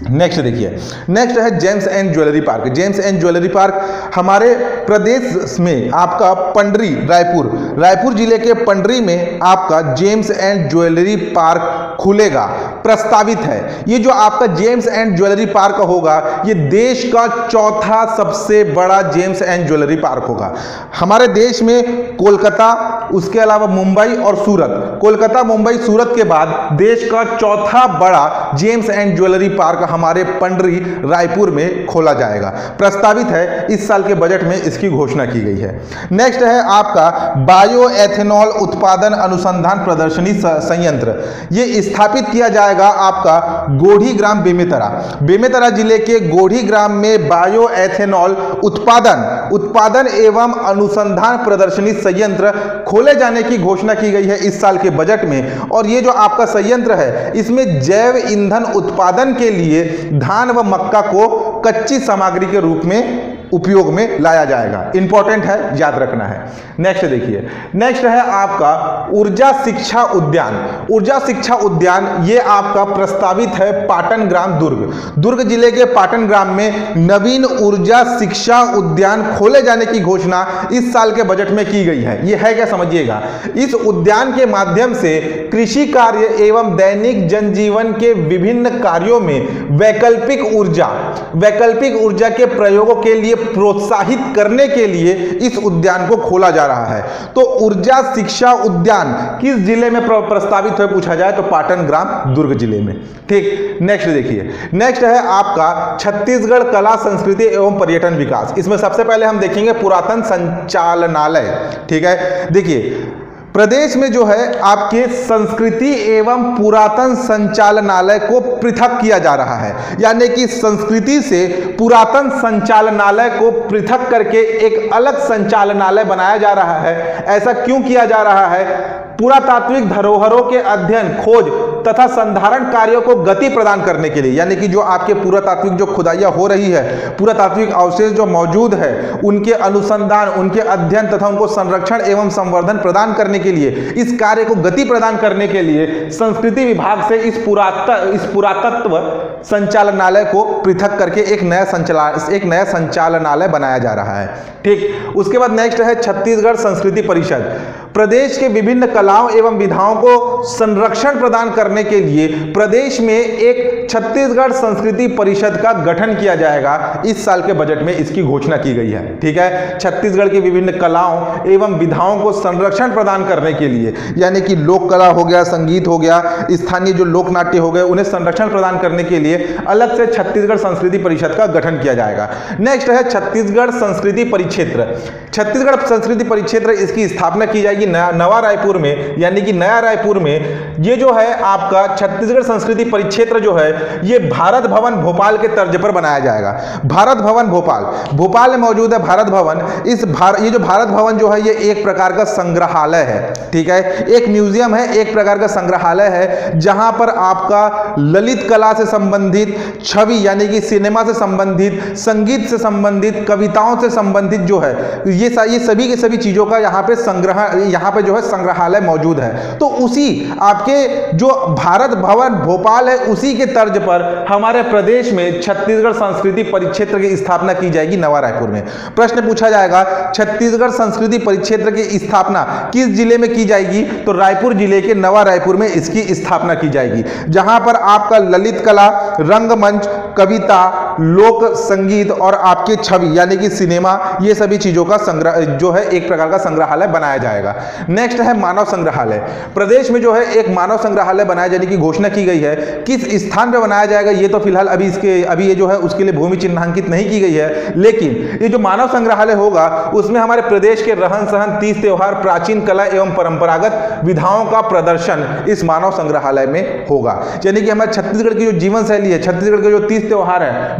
नेक्स्ट देखिए, नेक्स्ट है gems and jewellery park. Gems and jewellery park हमारे प्रदेश में आपका पंडरी रायपुर रायपुर जिले के पंडरी में आपका जेम्स एंड ज्वेलरी पार्क खुलेगा, प्रस्तावित है। ये जो आपका जेम्स एंड ज्वेलरी पार्क होगा ये देश का चौथा सबसे बड़ा जेम्स एंड ज्वेलरी पार्क होगा हमारे देश में। कोलकाता, उसके अलावा मुंबई और सूरत, कोलकाता मुंबई सूरत के बाद देश का चौथा बड़ा जेम्स एंड ज्वेलरी पार्क हमारे पंडरी रायपुर में खोला जाएगा, प्रस्तावित है। इस साल के बजट में इसकी घोषणा की गई है। नेक्स्ट है आपका बायो एथेनॉल उत्पादन अनुसंधान प्रदर्शनी संयंत्र। ये स्थापित किया जाएगा आपका गोढ़ी ग्राम बेमेतरा बेमेतरा जिले के गोढ़ी ग्राम में बायो एथेनॉल उत्पादन उत्पादन एवं अनुसंधान प्रदर्शनी संयंत्र खोले जाने की घोषणा की गई है इस साल के बजट में। और ये जो आपका संयंत्र है इसमें जैव ईंधन उत्पादन के लिए धान व मक्का को कच्ची सामग्री के रूप में उपयोग में लाया जाएगा। इंपॉर्टेंट है, याद रखना है। नेक्स्ट देखिए, नेक्स्ट है आपका ऊर्जा शिक्षा उद्यान। ऊर्जा शिक्षा उद्यान ये आपका प्रस्तावित है पाटन ग्राम दुर्ग दुर्ग जिले के पाटन ग्राम में नवीन ऊर्जा शिक्षा उद्यान खोले जाने की घोषणा इस साल के बजट में की गई है। ये है क्या, समझिएगा। इस उद्यान के माध्यम से कृषि कार्य एवं दैनिक जनजीवन के विभिन्न कार्यों में वैकल्पिक ऊर्जा वैकल्पिक ऊर्जा के प्रयोगों के लिए प्रोत्साहित करने के लिए इस उद्यान को खोला जा रहा है। तो ऊर्जा शिक्षा उद्यान किस जिले में प्रस्तावित है पूछा जाए तो पाटन ग्राम दुर्ग जिले में। ठीक, नेक्स्ट देखिए, नेक्स्ट है आपका छत्तीसगढ़ कला संस्कृति एवं पर्यटन विकास। इसमें सबसे पहले हम देखेंगे पुरातन संचालनालय। ठीक है, देखिए प्रदेश में जो है आपके संस्कृति एवं पुरातन संचालनालय को पृथक किया जा रहा है, यानी कि संस्कृति से पुरातन संचालनालय को पृथक करके एक अलग संचालनालय बनाया जा रहा है। ऐसा क्यों किया जा रहा है? पुरातात्विक धरोहरों के अध्ययन, खोज तथा संधारण कार्यों को गति प्रदान करने के लिए, यानी कि जो आपके पुरातात्विक जो खुदाइयां हो रही है, पुरातात्विक अवशेष जो मौजूद है उनके अनुसंधान, उनके अध्ययन तथा उनको संरक्षण एवं संवर्धन प्रदान करने के लिए, इस कार्य को गति प्रदान करने के लिए संस्कृति विभाग से इस पुरातत्व इस पुरातत्व संचालनालय को पृथक करके एक नया संचालन एक नया संचालनालय बनाया जा रहा है। ठीक, उसके बाद नेक्स्ट है छत्तीसगढ़ संस्कृति परिषद। प्रदेश के विभिन्न कलाओं एवं विधाओं को संरक्षण प्रदान करने के लिए प्रदेश में एक छत्तीसगढ़ संस्कृति परिषद का गठन किया जाएगा। इस साल के बजट में इसकी घोषणा की गई है। ठीक है, छत्तीसगढ़ की विभिन्न कलाओं एवं विधाओं को संरक्षण प्रदान करने के लिए, यानी कि लोक कला हो गया, संगीत हो गया, स्थानीय जो लोक नाट्य हो गए, उन्हें संरक्षण प्रदान करने के लिए अलग से छत्तीसगढ़ संस्कृति परिषद का गठन किया जाएगा। नेक्स्ट है छत्तीसगढ़ संस्कृति परिक्षेत्र। छत्तीसगढ़ संस्कृति परिक्षेत्र, इसकी स्थापना की जाएगी नवा रायपुर में, यानी कि नया रायपुर में। ये जो है आपका छत्तीसगढ़ संस्कृति परिक्षेत्र जो है ये भारत भवन भोपाल के तर्ज पर बनाया जाएगा। भारत भवन भोपाल भोपाल में मौजूद है भारत भवन। इस भार ये जो भारत भवन जो है ये एक प्रकार का संग्रहालय है। ठीक है, एक म्यूजियम है, एक प्रकार का संग्रहालय है, जहां पर आपका ललित कला से संबंधित छवि, यानी कि सिनेमा से संबंधित, संगीत से संबंधित, कविताओं से संबंधित जो है ये ये सभी के सभी चीजों का यहाँ पे संग्रह यहाँ पे जो है संग्रहालय मौजूद है। तो उसी आपके जो भारत भवन भोपाल है उसी के तर्ज पर हमारे प्रदेश में छत्तीसगढ़ संस्कृति परिक्षेत्र की स्थापना की जाएगी नवा रायपुर में। प्रश्न पूछा जाएगा छत्तीसगढ़ संस्कृति परिक्षेत्र की स्थापना किस जिले में की जाएगी तो रायपुर जिले के नवा रायपुर में इसकी स्थापना की जाएगी, जहां पर आपका ललित कला, रंगमंच, कविता, लोक संगीत और आपके छवि यानी कि सिनेमा, ये सभी चीजों का संग्रह जो है एक प्रकार का संग्रहालय बनाया जाएगा। नेक्स्ट है मानव संग्रहालय। प्रदेश में जो है एक मानव संग्रहालय बनाए जाने की घोषणा की गई है। किस स्थान पर बनाया जाएगा ये तो फिलहाल अभी इसके अभी ये जो है उसके लिए भूमि चिन्हांकित नहीं की गई है, लेकिन ये जो मानव संग्रहालय होगा उसमें हमारे प्रदेश के रहन सहन, तीज त्योहार, प्राचीन कला एवं परंपरागत विधाओं का प्रदर्शन इस मानव संग्रहालय में होगा। यानी कि हमारे छत्तीसगढ़ की जो जीवन शैली है, छत्तीसगढ़ के जो तीज त्योहार है,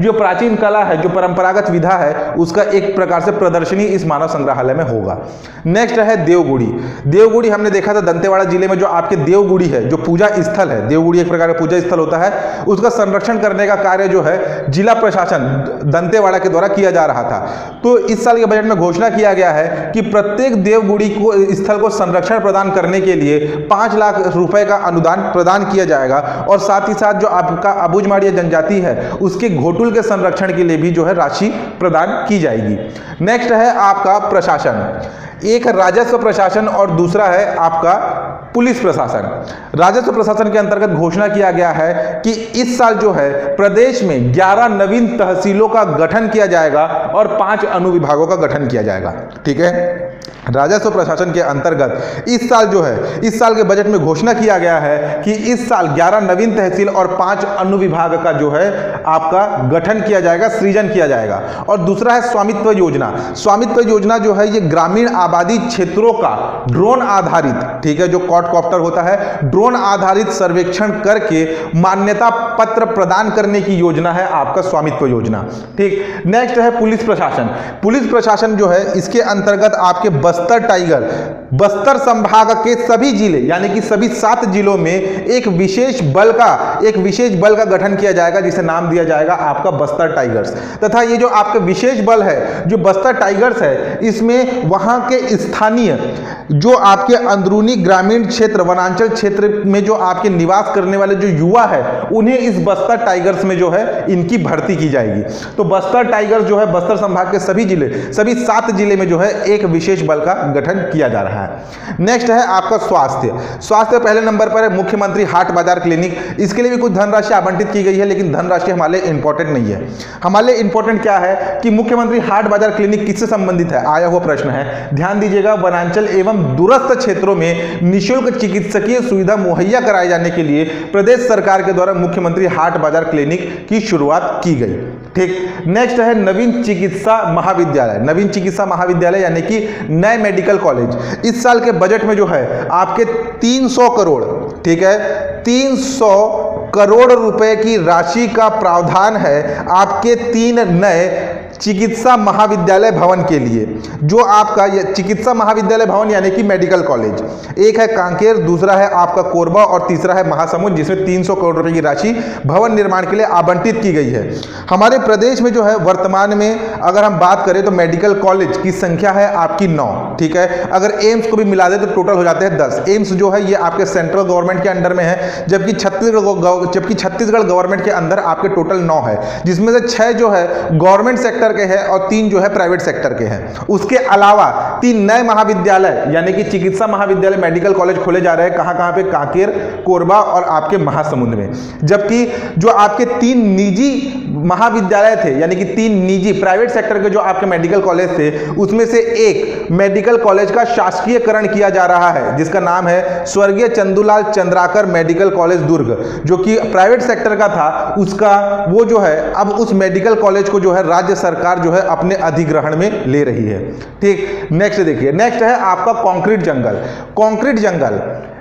जो प्राचीन कला है, जो परंपरागत विधा है, उसका एक प्रकार से प्रदर्शनी इस मानव संग्रहालय में होगा। नेक्स्ट है देवगुड़ी। देवगुड़ी हमने देखा था दंतेवाड़ा जिले में जो आपके देवगुड़ी है, जो पूजा स्थल है, देवगुड़ी एक प्रकार का पूजा स्थल होता है, उसका संरक्षण करने का कार्य जो है जिला प्रशासन दंतेवाड़ा के द्वारा किया जा रहा था। तो इस साल के बजट में घोषणा किया गया है कि प्रत्येक देवगुड़ी को स्थल को संरक्षण प्रदान करने के लिए पांच लाख रुपए का अनुदान प्रदान किया जाएगा और साथ ही साथ जो आपका अबूझमाड़िया जनजाति है उसके घोटुल के संरक्षण के लिए भी जो है राशि प्रदान की जाएगी। नेक्स्ट है आपका प्रशासन, एक राजस्व प्रशासन और दूसरा है आपका पुलिस प्रशासन। राजस्व प्रशासन के अंतर्गत घोषणा किया गया है कि इस साल जो है प्रदेश में ग्यारह नवीन तहसीलों का गठन किया जाएगा और पांच अनुविभागों का गठन किया जाएगा। ठीक है, राजस्व प्रशासन के अंतर्गत इस साल जो है, इस साल के बजट में घोषणा किया गया है कि इस साल ग्यारह नवीन तहसील और पांच अनुविभाग का जो है आपका गठन किया जाएगा, सृजन किया जाएगा। और दूसरा है स्वामित्व योजना। स्वामित्व योजना जो है ये ग्रामीण आबादी क्षेत्रों का ड्रोन आधारित, ठीक है, जो क्वाडकॉप्टर होता है, ड्रोन आधारित सर्वेक्षण करके मान्यता पत्र प्रदान करने की योजना है आपका स्वामित्व योजना। ठीक, नेक्स्ट है पुलिस प्रशासन। पुलिस प्रशासन जो है इसके अंतर्गत आपके बस्तर टाइगर, बस्तर संभाग के सभी जिले यानी कि सभी सात जिलों में एक विशेष बल का एक विशेष बल का गठन किया जाएगा जिसे नाम दिया जाएगा आपका बस्तर टाइगर्स। तथा ये जो आपका विशेष बल है जो बस्तर टाइगर्स है, इसमें वहां के स्थानीय जो आपके अंदरूनी ग्रामीण क्षेत्र, वनांचल क्षेत्र में जो आपके निवास करने वाले जो युवा है उन्हें इस बस्तर टाइगर्स में जो है इनकी भर्ती की जाएगी। तो बस्तर टाइगर्स जो है बस्तर संभाग के सभी जिले, सभी सात जिले में जो है एक विशेष बल का गठन किया जा रहा है। नेक्स्ट है आपका स्वास्थ्य। स्वास्थ्य पहले नंबर पर है मुख्यमंत्री हाट बाजार क्लिनिक। इसके लिए भी कुछ धनराशि आवंटित की गई है, लेकिन धनराशि हमारे लिए इंपॉर्टेंट नहीं है। हमारे लिए इंपॉर्टेंट क्या है कि मुख्यमंत्री हाट बाजार क्लिनिक किससे संबंधित है, आया हुआ प्रश्न है। ध्यान दीजिएगा, वनांचल एवं दूरस्थ क्षेत्रों में निःशुल्क चिकित्सकीय सुविधा मुहैया कराए जाने के लिए प्रदेश सरकार के द्वारा मुख्यमंत्री हाट बाजार क्लिनिक की शुरुआत की गई। ठीक, नेक्स्ट है नवीन चिकित्सा महाविद्यालय। नवीन चिकित्सा महाविद्यालय यानी कि नए मेडिकल कॉलेज। इस साल के बजट में जो है आपके तीन सौ करोड़, ठीक है, तीन सौ करोड़ रुपए की राशि का प्रावधान है आपके तीन नए चिकित्सा महाविद्यालय भवन के लिए। जो आपका ये चिकित्सा महाविद्यालय भवन यानी कि मेडिकल कॉलेज, एक है कांकेर, दूसरा है आपका कोरबा और तीसरा है महासमुंद, जिसमें तीन सौ करोड़ रुपए की राशि भवन निर्माण के लिए आवंटित की गई है। हमारे प्रदेश में जो है वर्तमान में अगर हम बात करें तो मेडिकल कॉलेज की संख्या है आपकी नौ। ठीक है, अगर एम्स को भी मिला दे तो टोटल हो जाते हैं दस। एम्स जो है ये आपके सेंट्रल गवर्नमेंट के अंडर में है, जबकि छत्तीसगढ़ जबकि छत्तीसगढ़ गवर्नमेंट के अंदर आपके टोटल नौ है, जिसमें से छह जो है गवर्नमेंट सेक्टर के हैं और तीन जो है प्राइवेट सेक्टर के हैं। उसके अलावा तीन नए महाविद्यालय यानी कि चिकित्सा महाविद्यालय मेडिकल कॉलेज खोले जा रहे हैं। कहां कहां पे, कांकेर, कोरबा और आपके महासमुंद में। जबकि जो आपके तीन निजी महाविद्यालय थे यानी कि तीन निजी प्राइवेट सेक्टर के जो आपके मेडिकल कॉलेज थे, उसमें से एक मेडिकल कॉलेज का शासकीयकरण किया जा रहा है जिसका नाम है स्वर्गीय चंदूलाल चंद्राकर मेडिकल कॉलेज दुर्ग, जो कि प्राइवेट सेक्टर का था। उसका वो जो है अब उस मेडिकल कॉलेज को जो है राज्य सरकार जो है अपने अधिग्रहण में ले रही है। ठीक, नेक्स्ट देखिए, नेक्स्ट है आपका कंक्रीट जंगल। कंक्रीट जंगल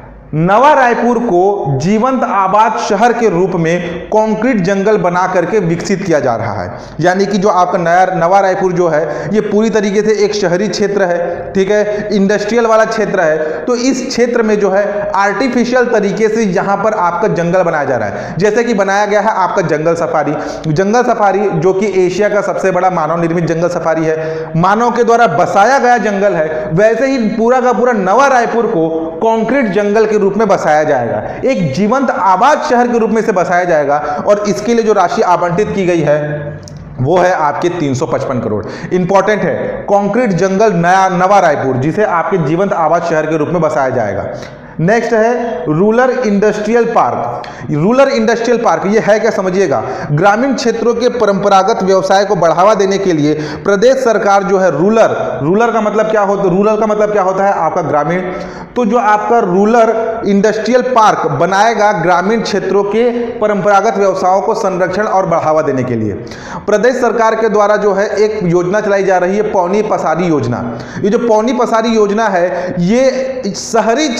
नवा रायपुर को जीवंत आबाद शहर के रूप में कंक्रीट जंगल बना करके विकसित किया जा रहा है। यानी कि जो आपका नया नवा रायपुर जो है ये पूरी तरीके से एक शहरी क्षेत्र है, ठीक है, इंडस्ट्रियल वाला क्षेत्र है। तो इस क्षेत्र में जो है आर्टिफिशियल तरीके से यहाँ पर आपका जंगल बनाया जा रहा है। जैसे कि बनाया गया है आपका जंगल सफारी। जंगल सफारी जो कि एशिया का सबसे बड़ा मानव निर्मित जंगल सफारी है, मानव के द्वारा बसाया गया जंगल है। वैसे ही पूरा का पूरा नवा रायपुर को कंक्रीट जंगल के रूप में बसाया जाएगा, एक जीवंत आबाद शहर के रूप में से बसाया जाएगा। और इसके लिए जो राशि आवंटित की गई है वो है आपके तीन सौ पचपन करोड़। इंपॉर्टेंट है, कंक्रीट जंगल नया नवा रायपुर, जिसे आपके जीवंत आबाद शहर के रूप में बसाया जाएगा। नेक्स्ट है rural industrial park. Rural industrial park ये है क्या, समझिएगा। ग्रामीण क्षेत्रों के परंपरागत व्यवसाय को बढ़ावा देने के लिए प्रदेश सरकार जो है रूरल रूरल का मतलब क्या होता है, रूरल का मतलब क्या होता है आपका ग्रामीण। तो जो आपका रूरल इंडस्ट्रियल पार्क बनाएगा ग्रामीण क्षेत्रों के परंपरागत व्यवसायों को संरक्षण और बढ़ावा देने के लिए। प्रदेश सरकार के द्वारा जो है एक योजना चलाई जा रही है, पौनी पसारी योजना। ये जो पौनी पसारी योजना है ये शहरी क्षेत्रों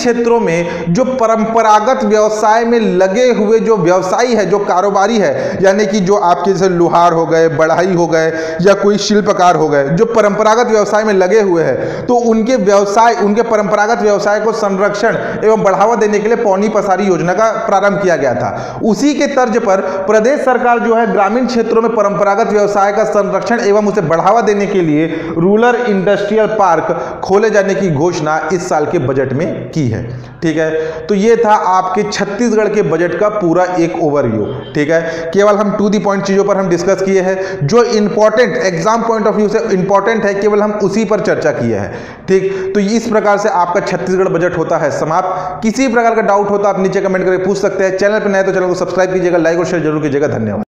में जो परंपरागत व्यवसाय में लगे हुए जो व्यवसायी है, जो कारोबारी है, यानी कि जो आपके जैसे लोहार हो गए, बढ़ाई हो गए या कोई शिल्पकार हो गए, जो परंपरागत व्यवसाय में लगे हुए हैं, तो उनके व्यवसाय उनके परंपरागत व्यवसाय को संरक्षण एवं बढ़ावा देने के लिए पौनी पसारी योजना का प्रारंभ किया गया था। उसी के तर्ज पर प्रदेश सरकार जो है ग्रामीण क्षेत्रों में परंपरागत व्यवसाय का संरक्षण एवं उसे बढ़ावा देने के लिए रूरल इंडस्ट्रियल पार्क खोले जाने की घोषणा इस साल के बजट में की है। ठीक है, तो ये था आपके छत्तीसगढ़ के बजट का पूरा एक ओवरव्यू। ठीक है, केवल हम टू दी पॉइंट चीजों पर हम डिस्कस किए हैं, जो important exam point of view से इंपॉर्टेंट है, केवल हम उसी पर चर्चा किए हैं। ठीक, तो इस प्रकार से आपका छत्तीसगढ़ बजट होता है समाप्त। किसी प्रकार का डाउट होता आप नीचे कमेंट करके पूछ सकते हैं। चैनल पर नए तो चैनल को सब्सक्राइब कीजिएगा, लाइक और शेयर जरूर कीजिएगा। धन्यवाद।